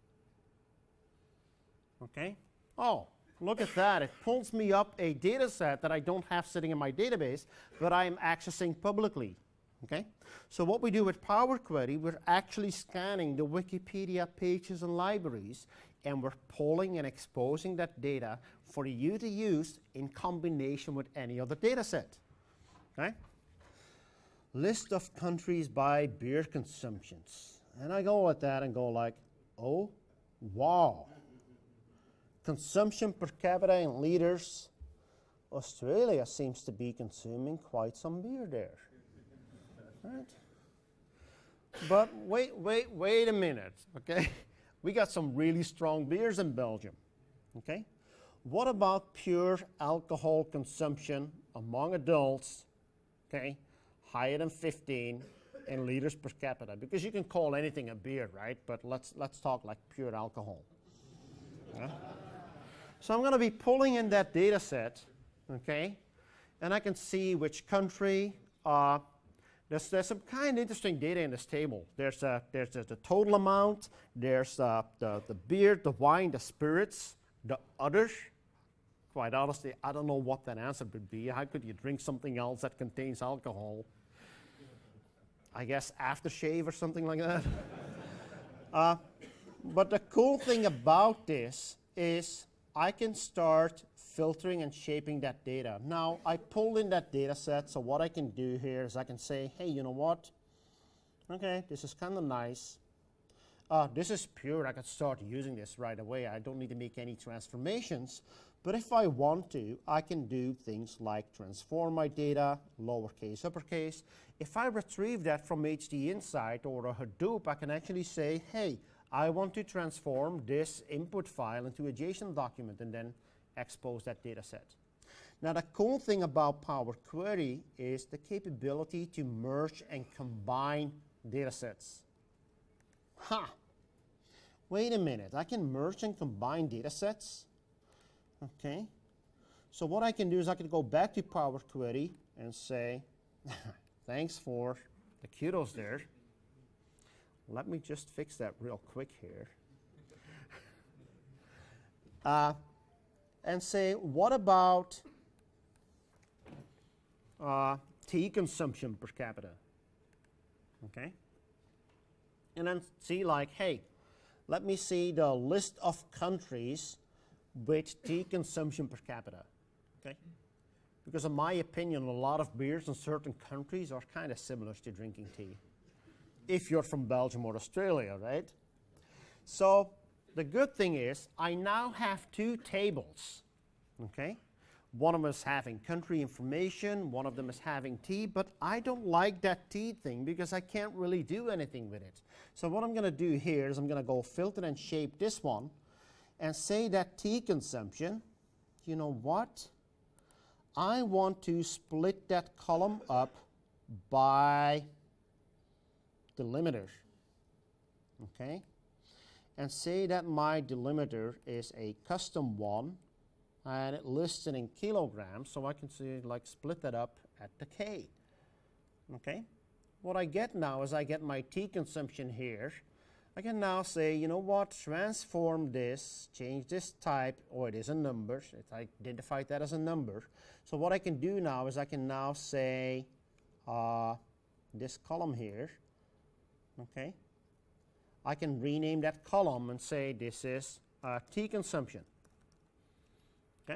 Okay. Oh, look at that. It pulls me up a data set that I don't have sitting in my database, but I am accessing publicly. Okay. So what we do with Power Query, we're actually scanning the Wikipedia pages and libraries, and we're pulling and exposing that data for you to use in combination with any other data set. Okay. List of countries by beer consumptions. And I go at that and go like, oh, wow. Consumption per capita in liters. Australia seems to be consuming quite some beer there. Right? But wait a minute, okay? We got some really strong beers in Belgium, okay? What about pure alcohol consumption among adults, okay, higher than 15 in liters per capita? Because you can call anything a beer, right? But let's talk like pure alcohol. Yeah? So I'm going to be pulling in that data set, okay? And I can see which country. There's some kind of interesting data in this table. There's the total amount. There's the beer, the wine, the spirits, the others. Quite honestly, I don't know what that answer would be. How could you drink something else that contains alcohol? I guess aftershave or something like that. But the cool thing about this is I can start filtering and shaping that data. Now, I pulled in that data set, so what I can do here is I can say, hey, you know what? Okay, this is kind of nice. This is pure. I can start using this right away. I don't need to make any transformations. But if I want to, I can do things like transform my data, lowercase, uppercase. If I retrieve that from HD Insight or a Hadoop, I can actually say, hey, I want to transform this input file into a JSON document and then expose that data set. Now, the cool thing about Power Query is the capability to merge and combine data sets. Ha! Wait a minute, I can merge and combine data sets? Okay. So what I can do is I can go back to Power Query and say, thanks for the kudos there. Let me just fix that real quick here. And say, what about tea consumption per capita? Okay. And then see like, hey, let me see the list of countries with tea consumption per capita. Okay. Because in my opinion, a lot of beers in certain countries are kind of similar to drinking tea. If you're from Belgium or Australia, right? So the good thing is I now have two tables, okay? One of them is having country information, one of them is having tea, but I don't like that tea thing because I can't really do anything with it. So what I'm going to do here is I'm going to go filter and shape this one and say that tea consumption, you know what? I want to split that column up by delimiter, okay? And say that my delimiter is a custom one, and it lists it in kilograms, so I can say, like, split that up at the K, okay? What I get now is I get my T consumption here. I can now say, you know what, transform this, change this type, or it is a number. I identified that as a number. So what I can do now is I can now say this column here, okay? I can rename that column and say this is T consumption, okay?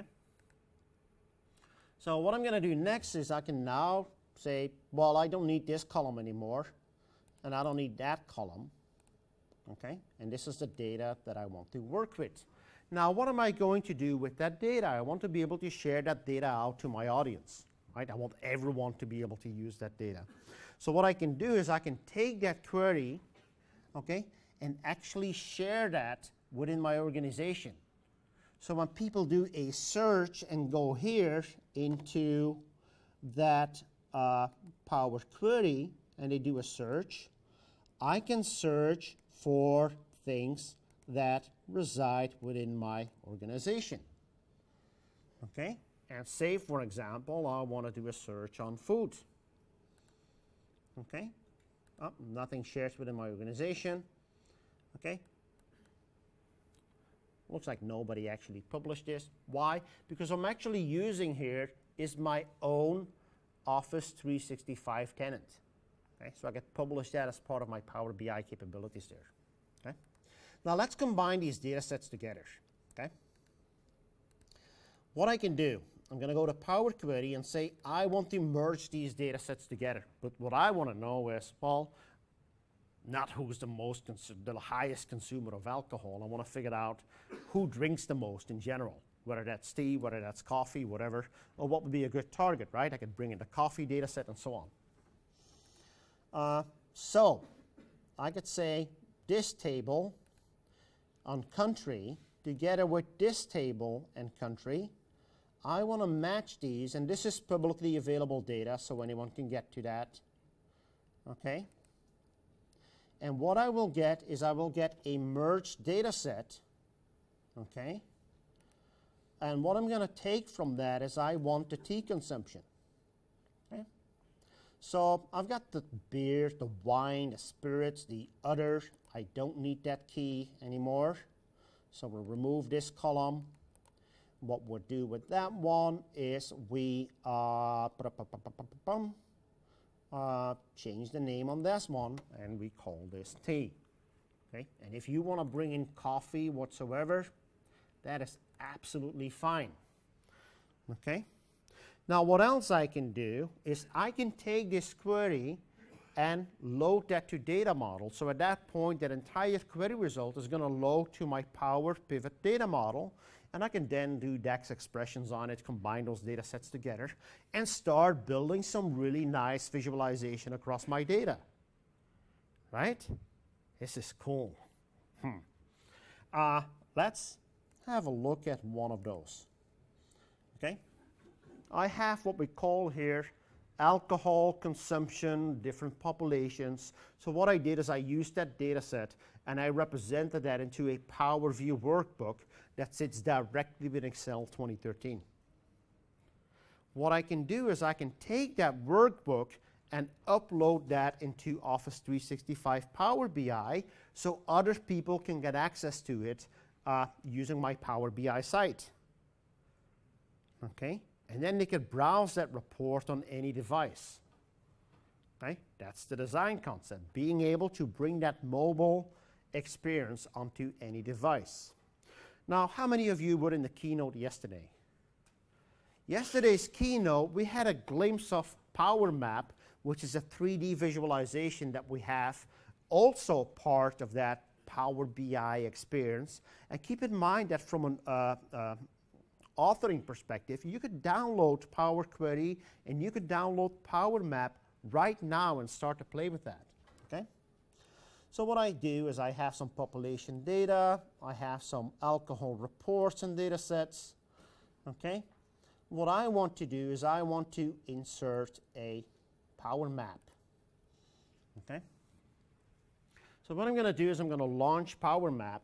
So what I'm going to do next is I can now say, well, I don't need this column anymore, and I don't need that column. Okay, and this is the data that I want to work with. Now, what am I going to do with that data? I want to be able to share that data out to my audience, right? I want everyone to be able to use that data. So what I can do is I can take that query, okay, and actually share that within my organization. So when people do a search and go here into that Power Query and they do a search, I can search for things that reside within my organization. Okay? And say, for example, I want to do a search on food. Okay? Oh, nothing shares within my organization. Okay? Looks like nobody actually published this. Why? Because I'm actually using here is my own Office 365 tenant. Okay, so I get published that as part of my Power BI capabilities there. Okay? Now let's combine these data sets together. Okay? What I can do, I'm going to go to Power Query and say I want to merge these data sets together. But what I want to know is, well, not who's the highest consumer of alcohol. I want to figure out who drinks the most in general, whether that's tea, whether that's coffee, whatever, or what would be a good target, right? I could bring in the coffee data set and so on. So I could say this table on country together with this table and country. I want to match these, and this is publicly available data, so anyone can get to that. Okay? And what I will get is I will get a merged data set. Okay? And what I'm going to take from that is I want the tea consumption. Okay? So I've got the beer, the wine, the spirits, the other. I don't need that key anymore. So we'll remove this column. What we'll do with that one is we change the name on this one, and we call this tea. Okay? And if you want to bring in coffee whatsoever, that is absolutely fine. Okay? Now what else I can do is I can take this query and load that to data model. So at that point, that entire query result is going to load to my Power Pivot data model, and I can then do DAX expressions on it, combine those data sets together, and start building some really nice visualization across my data. Right? This is cool. Let's have a look at one of those. Okay? I have what we call here alcohol consumption, different populations. So what I did is I used that data set and I represented that into a Power View workbook that sits directly with Excel 2013. What I can do is I can take that workbook and upload that into Office 365 Power BI so other people can get access to it using my Power BI site. Okay? And then they could browse that report on any device. Okay? That's the design concept, being able to bring that mobile experience onto any device. Now, how many of you were in the keynote yesterday? Yesterday's keynote, we had a glimpse of Power Map, which is a 3D visualization that we have, also part of that Power BI experience. And keep in mind that from an authoring perspective, you could download Power Query and you could download Power Map right now and start to play with that. Okay? So what I do is I have some population data, I have some alcohol reports and data sets. Okay? what I want to do is I want to insert a power map. Okay? So what I'm going to do is I'm going to launch Power Map.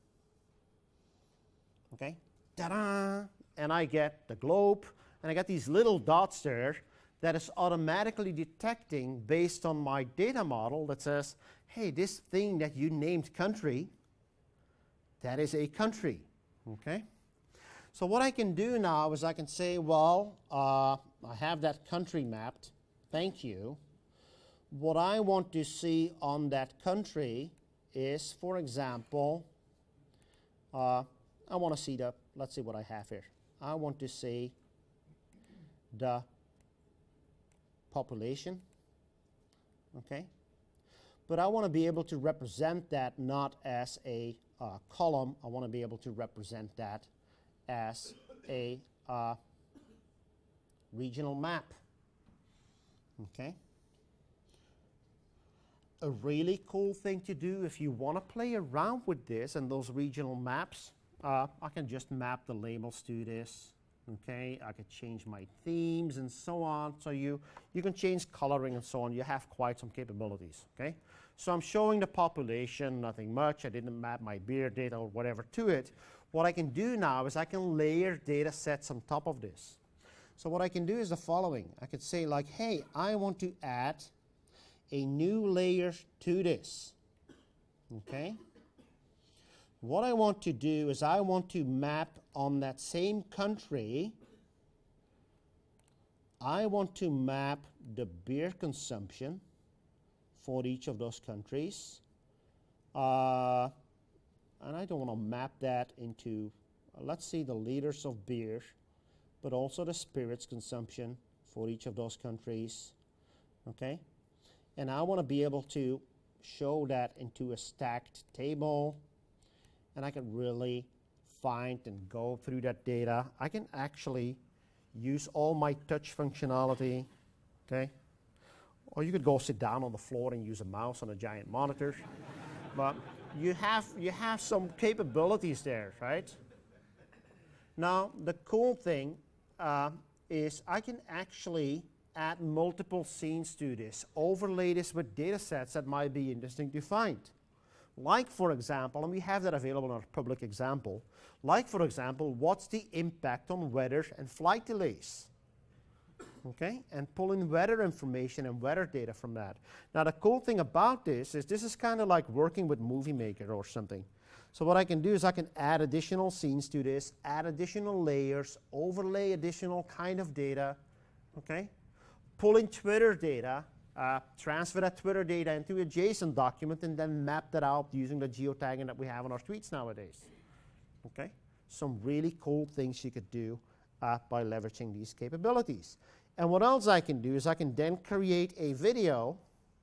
Okay? Ta-da! And I get the globe, and I got these little dots there that is automatically detecting based on my data model that says, hey, this thing that you named country, that is a country. Okay? So what I can do now is I can say, well, I have that country mapped. Thank you. What I want to see on that country is, for example, I want to see the, let's see what I have here. I want to see the population, okay? But I want to be able to represent that not as a column. I want to be able to represent that as a regional map, okay? A really cool thing to do if you want to play around with this and those regional maps, I can just map the labels to this. Okay, I could change my themes and so on. So you can change coloring and so on. You have quite some capabilities. Okay, so I'm showing the population, nothing much. I didn't map my beer data or whatever to it. What I can do now is I can layer data sets on top of this. So what I can do is the following. I could say like, hey, I want to add a new layer to this. Okay? What I want to do is I want to map on that same country. I want to map the beer consumption for each of those countries. And I don't want to map that into, let's see, the liters of beer, but also the spirits consumption for each of those countries. Okay? And I want to be able to show that into a stacked table, and I can really find and go through that data. I can actually use all my touch functionality, okay? Or you could go sit down on the floor and use a mouse on a giant monitor. But you have some capabilities there, right? Now, the cool thing is I can actually add multiple scenes to this, overlay this with data sets that might be interesting to find. Like, for example, and we have that available in our public example, like, for example, what's the impact on weather and flight delays? Okay, and pull in weather information and weather data from that. Now, the cool thing about this is kind of like working with Movie Maker or something. So what I can do is I can add additional scenes to this, add additional layers, overlay additional kind of data, okay? Pull in Twitter data, transfer that Twitter data into a JSON document, and then map that out using the geotagging that we have on our tweets nowadays. Okay? Some really cool things you could do by leveraging these capabilities. And what else I can do is I can then create a video.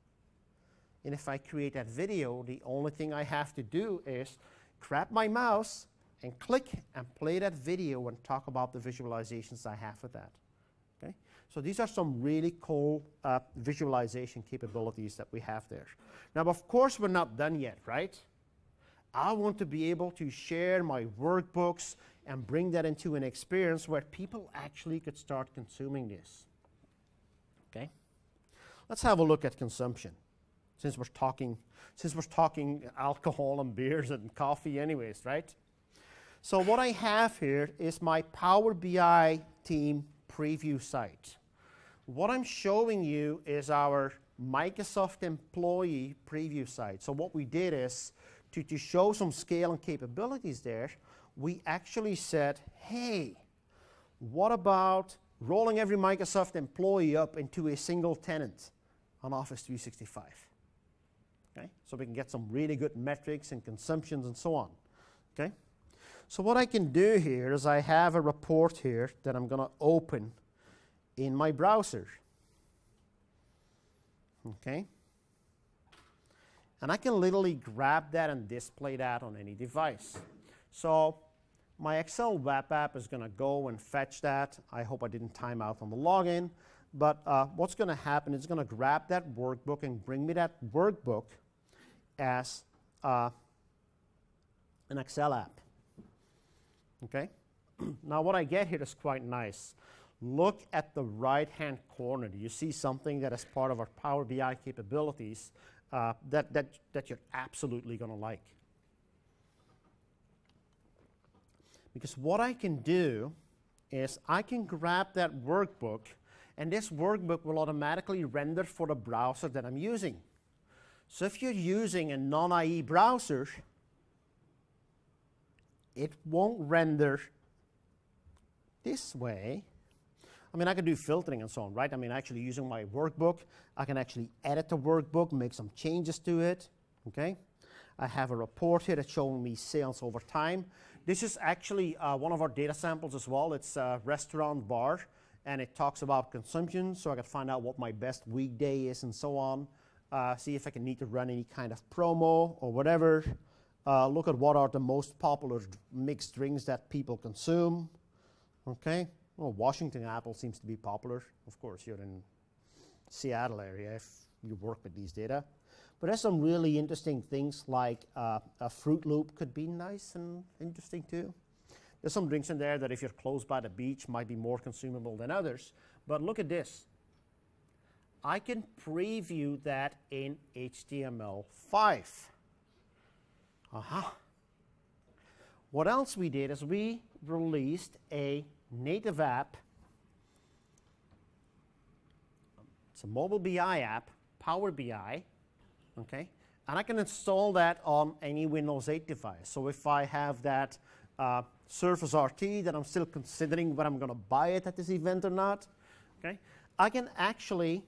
And if I create that video, the only thing I have to do is grab my mouse and click and play that video and talk about the visualizations I have with that. Okay? So these are some really cool visualization capabilities that we have there. Now, of course, we're not done yet, right? I want to be able to share my workbooks and bring that into an experience where people actually could start consuming this. Okay? Let's have a look at consumption, since we're talking alcohol and beers and coffee anyways, right? So what I have here is my Power BI team preview site. What I'm showing you is our Microsoft employee preview site. So what we did is, to show some scale and capabilities there, we actually said, hey, what about rolling every Microsoft employee up into a single tenant on Office 365? Okay? So we can get some really good metrics and consumptions and so on. Okay? So what I can do here is I have a report here that I'm going to open in my browser. Okay? And I can literally grab that and display that on any device. So my Excel web app is going to go and fetch that. I hope I didn't time out on the login. But what's going to happen is it's going to grab that workbook and bring me that workbook as an Excel app. Okay? Now what I get here is quite nice. Look at the right-hand corner. Do you see something that is part of our Power BI capabilities that you're absolutely going to like? Because what I can do is I can grab that workbook, and this workbook will automatically render for the browser that I'm using. So if you're using a non-IE browser, it won't render this way. I mean, I can do filtering and so on, right? I mean, actually using my workbook, I can actually edit the workbook, make some changes to it, okay? I have a report here that's showing me sales over time. This is actually one of our data samples as well. It's a restaurant bar, and it talks about consumption, so I can find out what my best weekday is and so on. See if I can need to run any kind of promo or whatever. Look at what are the most popular mixed drinks that people consume, okay? Well, Washington apple seems to be popular. Of course, you're in Seattle area if you work with these data. But there's some really interesting things like a Fruit Loop could be nice and interesting too. There's some drinks in there that if you're close by the beach might be more consumable than others. But look at this. I can preview that in HTML5. What else we did is we released a native app. It's a mobile BI app, Power BI, okay? And I can install that on any Windows 8 device. So if I have that Surface RT that I'm still considering whether I'm going to buy it at this event or not, okay? I can actually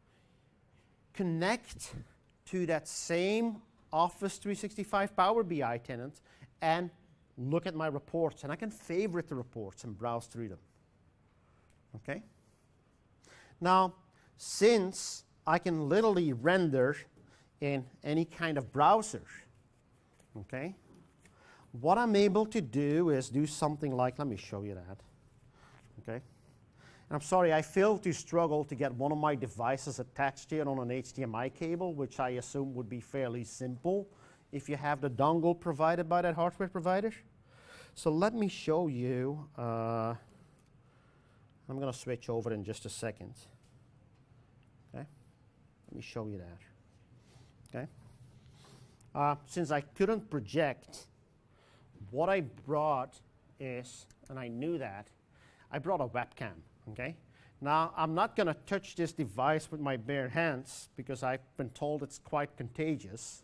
connect to that same Office 365 Power BI tenant and look at my reports, and I can favorite the reports and browse through them. Okay? Now, since I can literally render in any kind of browser, okay, what I'm able to do is do something like, let me show you that. Okay? And I'm sorry, I failed to struggle to get one of my devices attached here on an HDMI cable, which I assume would be fairly simple if you have the dongle provided by that hardware provider. So let me show you. I'm going to switch over in just a second. Okay? Let me show you that. Okay? Since I couldn't project, what I brought is, and I knew that, I brought a webcam. Okay? Now, I'm not going to touch this device with my bare hands because I've been told it's quite contagious.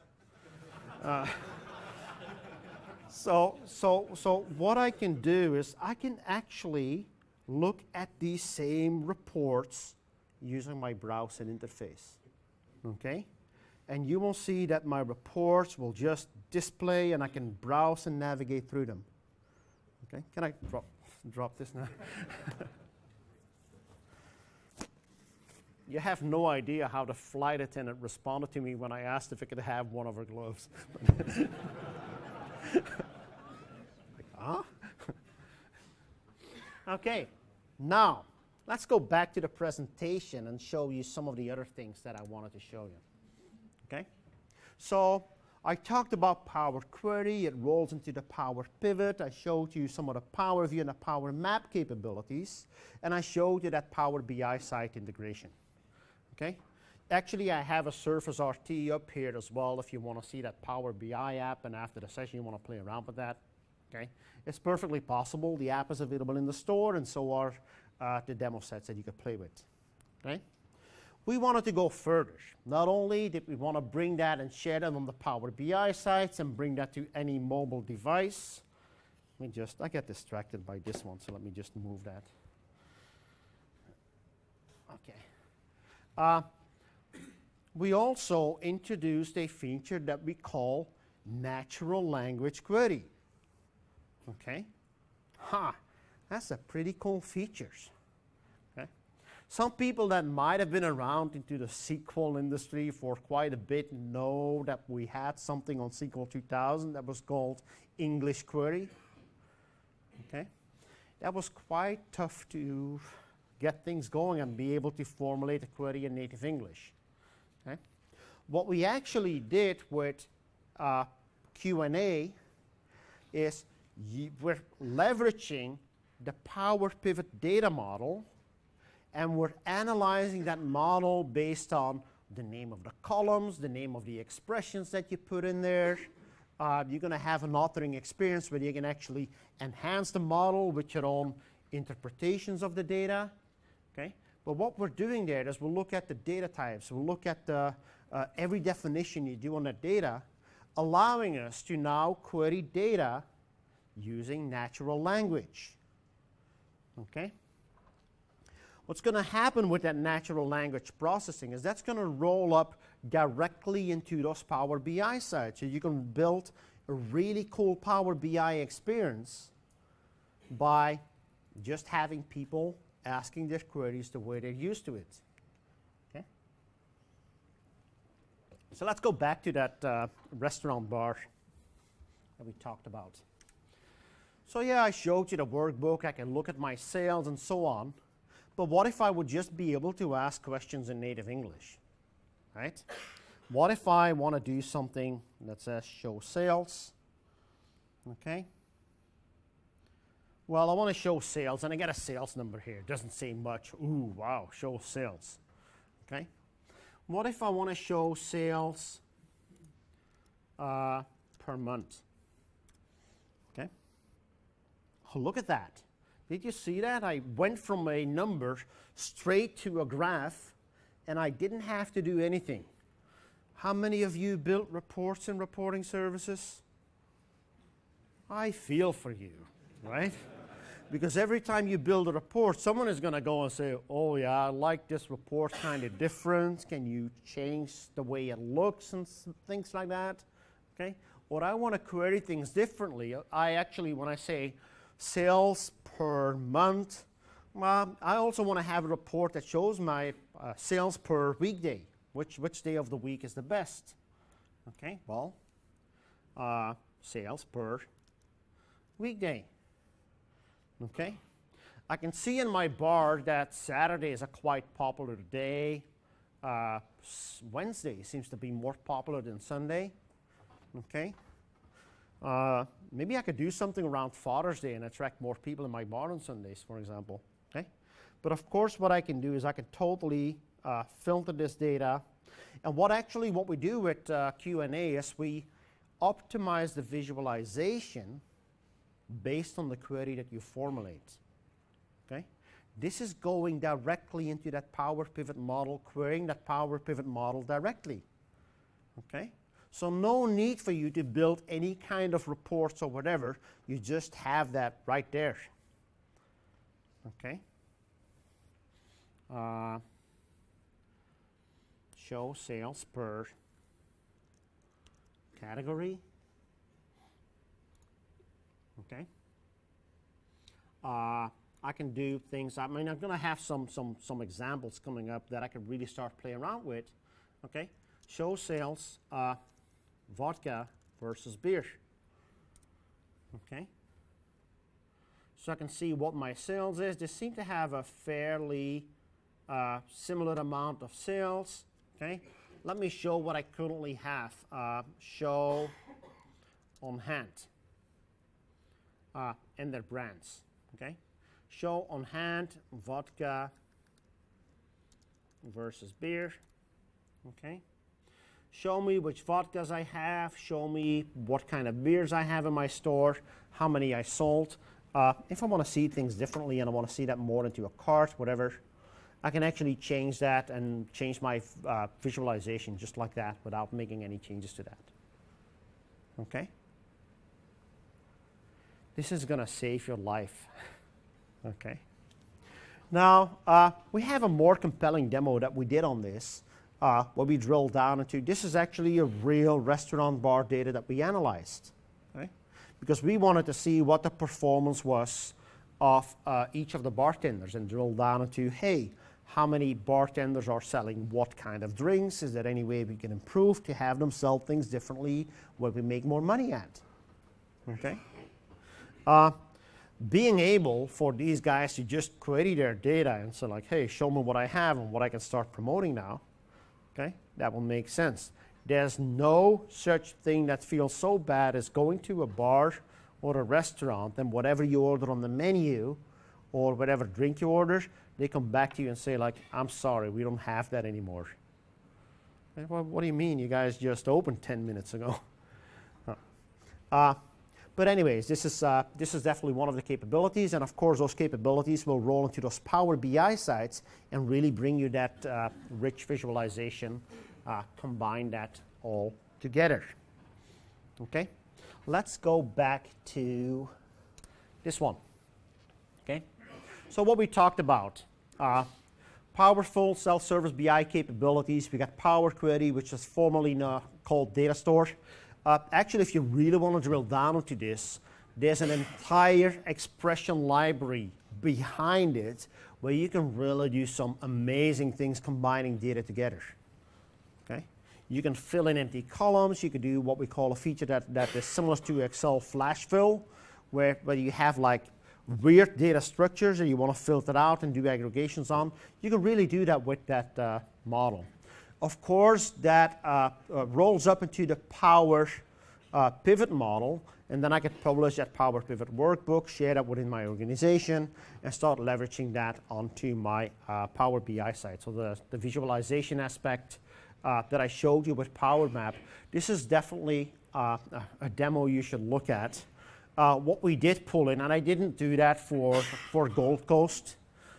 So what I can do is I can actually look at these same reports using my browser interface. Okay? And you will see that my reports will just display and I can browse and navigate through them. Okay? Can I drop this now? You have no idea how the flight attendant responded to me when I asked if I could have one of her gloves. Like, huh? Okay, now let's go back to the presentation and show you some of the other things that I wanted to show you. Okay, so I talked about Power Query. It rolls into the Power Pivot. I showed you some of the Power View and the Power Map capabilities, and I showed you that Power BI site integration. Okay, actually I have a Surface RT up here as well if you want to see that Power BI app, and after the session you want to play around with that. Okay, it's perfectly possible. The app is available in the store, and so are the demo sets that you could play with. Okay, we wanted to go further. Not only did we want to bring that and share that on the Power BI sites and bring that to any mobile device. I get distracted by this one, so let me just move that. Okay. We also introduced a feature that we call natural language query. Okay? That's a pretty cool feature. Okay? Some people that might have been around into the SQL industry for quite a bit know that we had something on SQL 2000 that was called English query. Okay? That was quite tough to get things going and be able to formulate a query in native English. Okay? What we actually did with Q&A is we're leveraging the Power Pivot data model, and we're analyzing that model based on the name of the columns, the name of the expressions that you put in there. You're going to have an authoring experience where you can actually enhance the model with your own interpretations of the data. Okay? But what we're doing there is we'll look at the data types. We'll look at every definition you do on that data, allowing us to now query data using natural language. Okay? What's going to happen with that natural language processing is that's going to roll up directly into those Power BI sites. So you can build a really cool Power BI experience by just having people asking their queries the way they're used to it. Okay? So let's go back to that restaurant bar that we talked about. So yeah, I showed you the workbook. I can look at my sales and so on. But what if I would just be able to ask questions in native English, right? What if I want to do something that says show sales, okay? Well, I want to show sales, and I get a sales number here. It doesn't say much. Ooh, wow, show sales, okay? What if I want to show sales per month, okay? Oh, look at that. Did you see that? I went from a number straight to a graph, and I didn't have to do anything. How many of you built reports and reporting services? I feel for you, right? Because every time you build a report, someone is going to go and say, oh yeah, I like this report kind of different. Can you change the way it looks and things like that? Okay? Or I want to query things differently. I actually, when I say sales per month, I also want to have a report that shows my sales per weekday. Which day of the week is the best? Okay, well, sales per weekday. Okay, I can see in my bar that Saturday is a quite popular day. Wednesday seems to be more popular than Sunday. Okay. Maybe I could do something around Father's Day and attract more people in my bar on Sundays, for example. Okay? But of course, what I can do is I can totally filter this data. And what we do with Q&A is we optimize the visualization based on the query that you formulate. Okay? This is going directly into that Power Pivot model, querying that Power Pivot model directly. Okay? So no need for you to build any kind of reports or whatever. You just have that right there. Okay. Show sales per category. Okay. I can do things. I mean, I'm going to have some examples coming up that I can really start playing around with. Okay. Show sales. Vodka versus beer. Okay. So I can see what my sales is. They seem to have a fairly similar amount of sales. Okay. Let me show what I currently have. Show on hand and their brands. Okay. Show on hand vodka versus beer. Okay. Show me which vodkas I have. Show me what kind of beers I have in my store, how many I sold. If I want to see things differently and I want to see that more into a cart, whatever, I can actually change that and change my visualization just like that without making any changes to that. Okay? This is going to save your life. Okay? Now, we have a more compelling demo that we did on this. Where we drill down into, this is actually a real restaurant bar data that we analyzed, right? Because we wanted to see what the performance was of each of the bartenders and drill down into, hey, how many bartenders are selling what kind of drinks? Is there any way we can improve to have them sell things differently where we make more money at? Okay? Being able for these guys to just query their data and say like, hey, show me what I have and what I can start promoting now. Okay, that will make sense. There's no such thing that feels so bad as going to a bar or a restaurant and whatever you order on the menu or whatever drink you order, they come back to you and say like, I'm sorry, we don't have that anymore. And, well, what do you mean? You guys just opened 10 minutes ago. But anyways, this is definitely one of the capabilities, and of course those capabilities will roll into those Power BI sites and really bring you that rich visualization, combine that all together. Okay, let's go back to this one. Okay, so what we talked about, powerful self-service BI capabilities. We got Power Query, which is formerly called Data Store. Actually, if you really want to drill down into this, there's an entire expression library behind it where you can really do some amazing things combining data together. Okay? You can fill in empty columns. You can do what we call a feature that is similar to Excel flash fill, where you have like weird data structures and you want to filter out and do aggregations on. You can really do that with that model. Of course, that rolls up into the Power Pivot model, and then I can publish that Power Pivot workbook, share that within my organization, and start leveraging that onto my Power BI site. So the visualization aspect that I showed you with Power Map, this is definitely a demo you should look at. What we did pull in, and I didn't do that for Gold Coast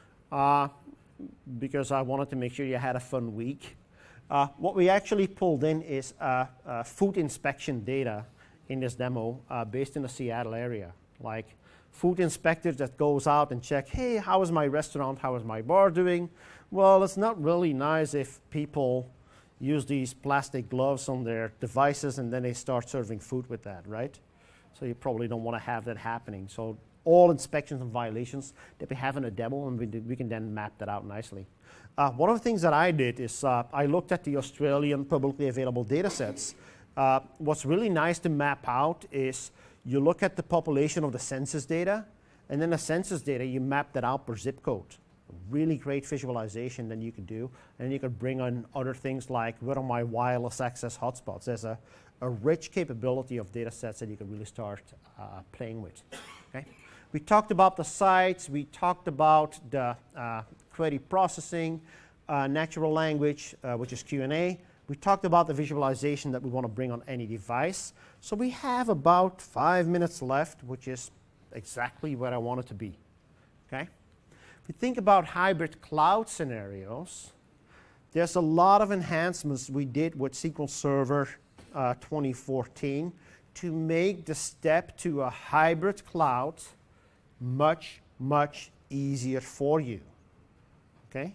because I wanted to make sure you had a fun week. What we actually pulled in is food inspection data in this demo based in the Seattle area. Like food inspectors that goes out and check, hey, how is my restaurant, how is my bar doing? Well, it's not really nice if people use these plastic gloves on their devices and then they start serving food with that, right? So you probably don't want to have that happening. So all inspections and violations that we have in a demo, and we can then map that out nicely. One of the things that I did is I looked at the Australian publicly available data sets. What's really nice to map out is you look at the population of the census data, and then the census data, you map that out per zip code. Really great visualization that you can do. And you can bring on other things like what are my wireless access hotspots. There's a rich capability of data sets that you can really start playing with. Okay? We talked about the sites. We talked about the query processing, natural language, which is Q&A. We talked about the visualization that we want to bring on any device. So we have about 5 minutes left, which is exactly where I want it to be. Okay? If you think about hybrid cloud scenarios, there's a lot of enhancements we did with SQL Server 2014 to make the step to a hybrid cloud much, much easier for you. Okay?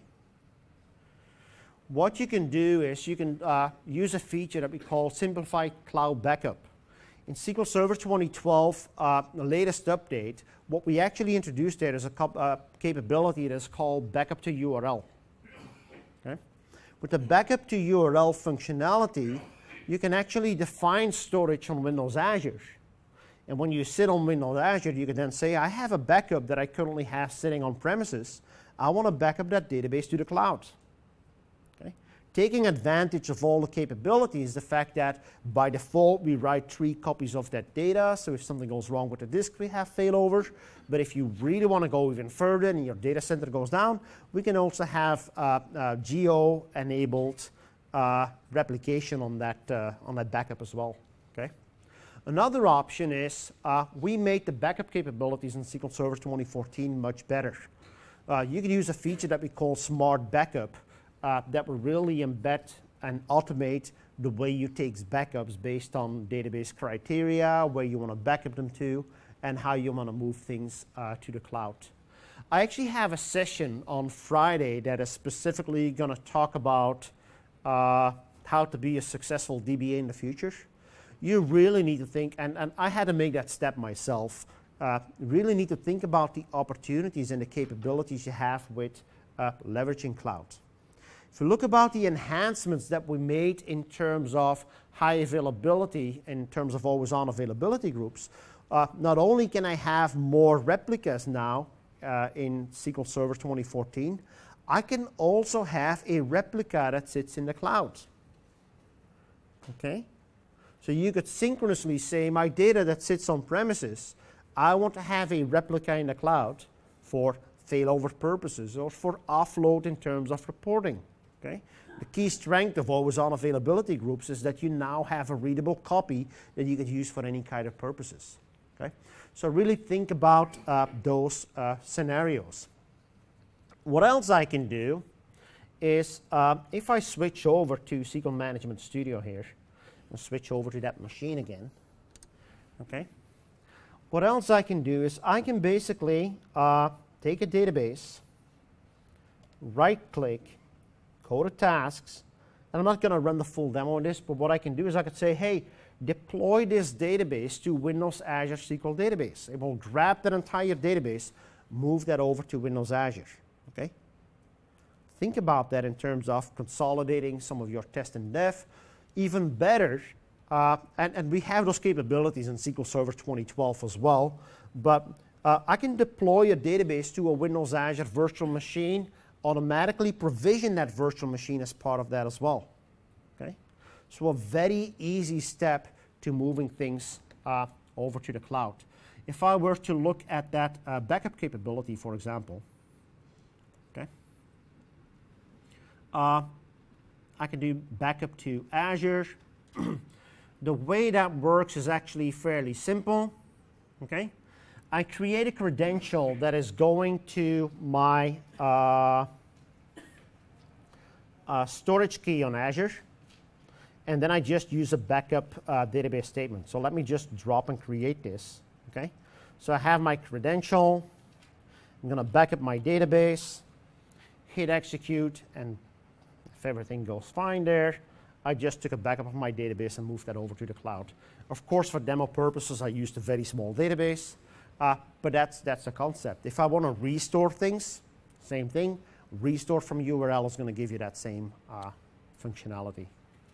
What you can do is you can use a feature that we call Simplified Cloud Backup. In SQL Server 2012, the latest update, what we actually introduced there is a capability that is called Backup to URL. Okay? With the Backup to URL functionality, you can actually define storage on Windows Azure. And when you sit on Windows Azure, you can then say, I have a backup that I currently have sitting on premises. I want to back up that database to the cloud. Okay? Taking advantage of all the capabilities, the fact that by default we write 3 copies of that data, so if something goes wrong with the disk, we have failover. But if you really want to go even further and your data center goes down, we can also have geo-enabled replication on that backup as well. Okay? Another option is we made the backup capabilities in SQL Server 2014 much better. You can use a feature that we call Smart Backup that will really embed and automate the way you take backups based on database criteria, where you want to backup them to, and how you want to move things to the cloud. I actually have a session on Friday that is specifically going to talk about how to be a successful DBA in the future. You really need to think, and I had to make that step myself, really need to think about the opportunities and the capabilities you have with leveraging cloud. If you look about the enhancements that we made in terms of high availability, in terms of always-on availability groups, not only can I have more replicas now in SQL Server 2014, I can also have a replica that sits in the cloud. Okay? So you could synchronously say, my data that sits on premises, I want to have a replica in the cloud for failover purposes or for offload in terms of reporting. Okay? The key strength of always-on availability groups is that you now have a readable copy that you can use for any kind of purposes. Okay? So really think about those scenarios. What else I can do is if I switch over to SQL Management Studio here, and switch over to that machine again, okay? What else I can do is I can basically take a database, right-click, go to tasks, and I'm not going to run the full demo on this, but what I can do is I could say, hey, deploy this database to Windows Azure SQL Database. It will grab that entire database, move that over to Windows Azure. Okay? Think about that in terms of consolidating some of your test and dev. Even better, and we have those capabilities in SQL Server 2012 as well, but I can deploy a database to a Windows Azure virtual machine, automatically provision that virtual machine as part of that as well. Okay? So a very easy step to moving things over to the cloud. If I were to look at that backup capability, for example, okay, I can do backup to Azure. The way that works is actually fairly simple. Okay? I create a credential that is going to my storage key on Azure, and then I just use a backup database statement. So let me just drop and create this. Okay? So I have my credential. I'm going to back up my database, hit execute, and if everything goes fine there, I just took a backup of my database and moved that over to the cloud. Of course, for demo purposes, I used a very small database, but that's the concept. If I want to restore things, same thing. Restore from URL is going to give you that same functionality.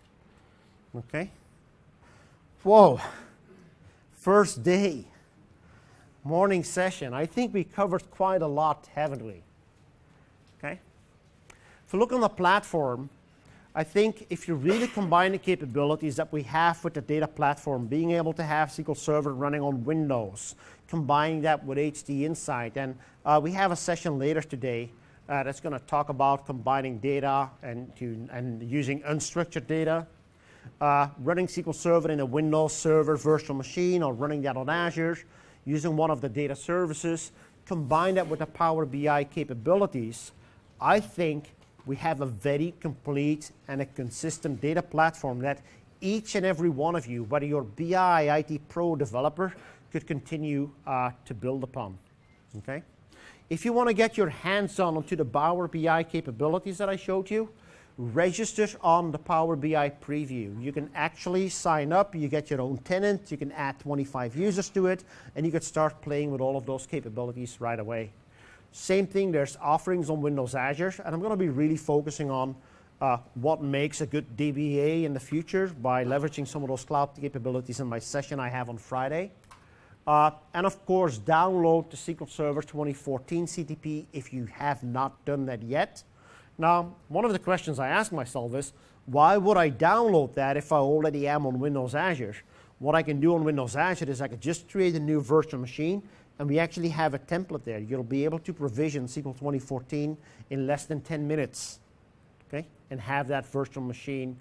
Okay? Whoa. First day. Morning session. I think we covered quite a lot, haven't we? Okay? If you look on the platform, I think if you really combine the capabilities that we have with the data platform, being able to have SQL Server running on Windows, combining that with HD Insight, and we have a session later today that's going to talk about combining data and using unstructured data, running SQL Server in a Windows Server virtual machine or running that on Azure, using one of the data services, combine that with the Power BI capabilities. I think we have a very complete and a consistent data platform that each and every one of you, whether you're BI, IT Pro developer, could continue to build upon. Okay? If you want to get your hands on onto the Power BI capabilities that I showed you, register on the Power BI preview. You can actually sign up, you get your own tenant, you can add 25 users to it, and you can start playing with all of those capabilities right away. Same thing, there's offerings on Windows Azure, and I'm going to be really focusing on what makes a good DBA in the future by leveraging some of those cloud capabilities in my session I have on Friday. And of course, download the SQL Server 2014 CTP if you have not done that yet. Now, one of the questions I ask myself is, why would I download that if I already am on Windows Azure? What I can do on Windows Azure is I could just create a new virtual machine, and we actually have a template there. You'll be able to provision SQL 2014 in less than 10 minutes, okay? And have that virtual machine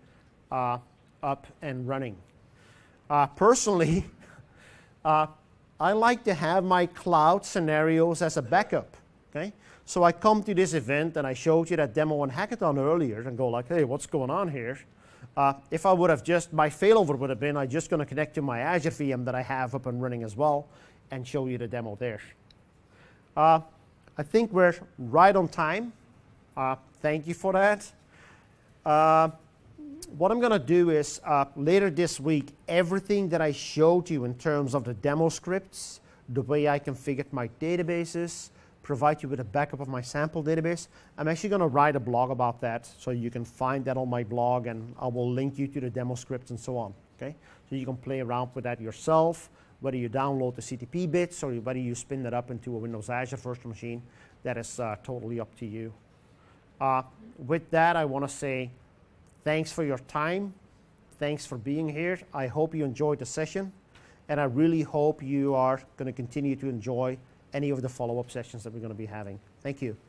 up and running. Personally, I like to have my cloud scenarios as a backup, okay? So I come to this event, and I showed you that demo on Hackathon earlier, and go like, hey, what's going on here? If I would have just, my failover would have been, I'm just going to connect to my Azure VM that I have up and running as well, and show you the demo there. I think we're right on time. Thank you for that. What I'm going to do is, later this week, everything that I showed you in terms of the demo scripts, the way I configured my databases, provide you with a backup of my sample database, I'm actually going to write a blog about that, so you can find that on my blog, and I will link you to the demo scripts and so on. Okay? So you can play around with that yourself, whether you download the CTP bits or whether you spin that up into a Windows Azure virtual machine. That is totally up to you. With that, I want to say thanks for your time. Thanks for being here. I hope you enjoyed the session, and I really hope you are going to continue to enjoy any of the follow-up sessions that we're going to be having. Thank Thank you.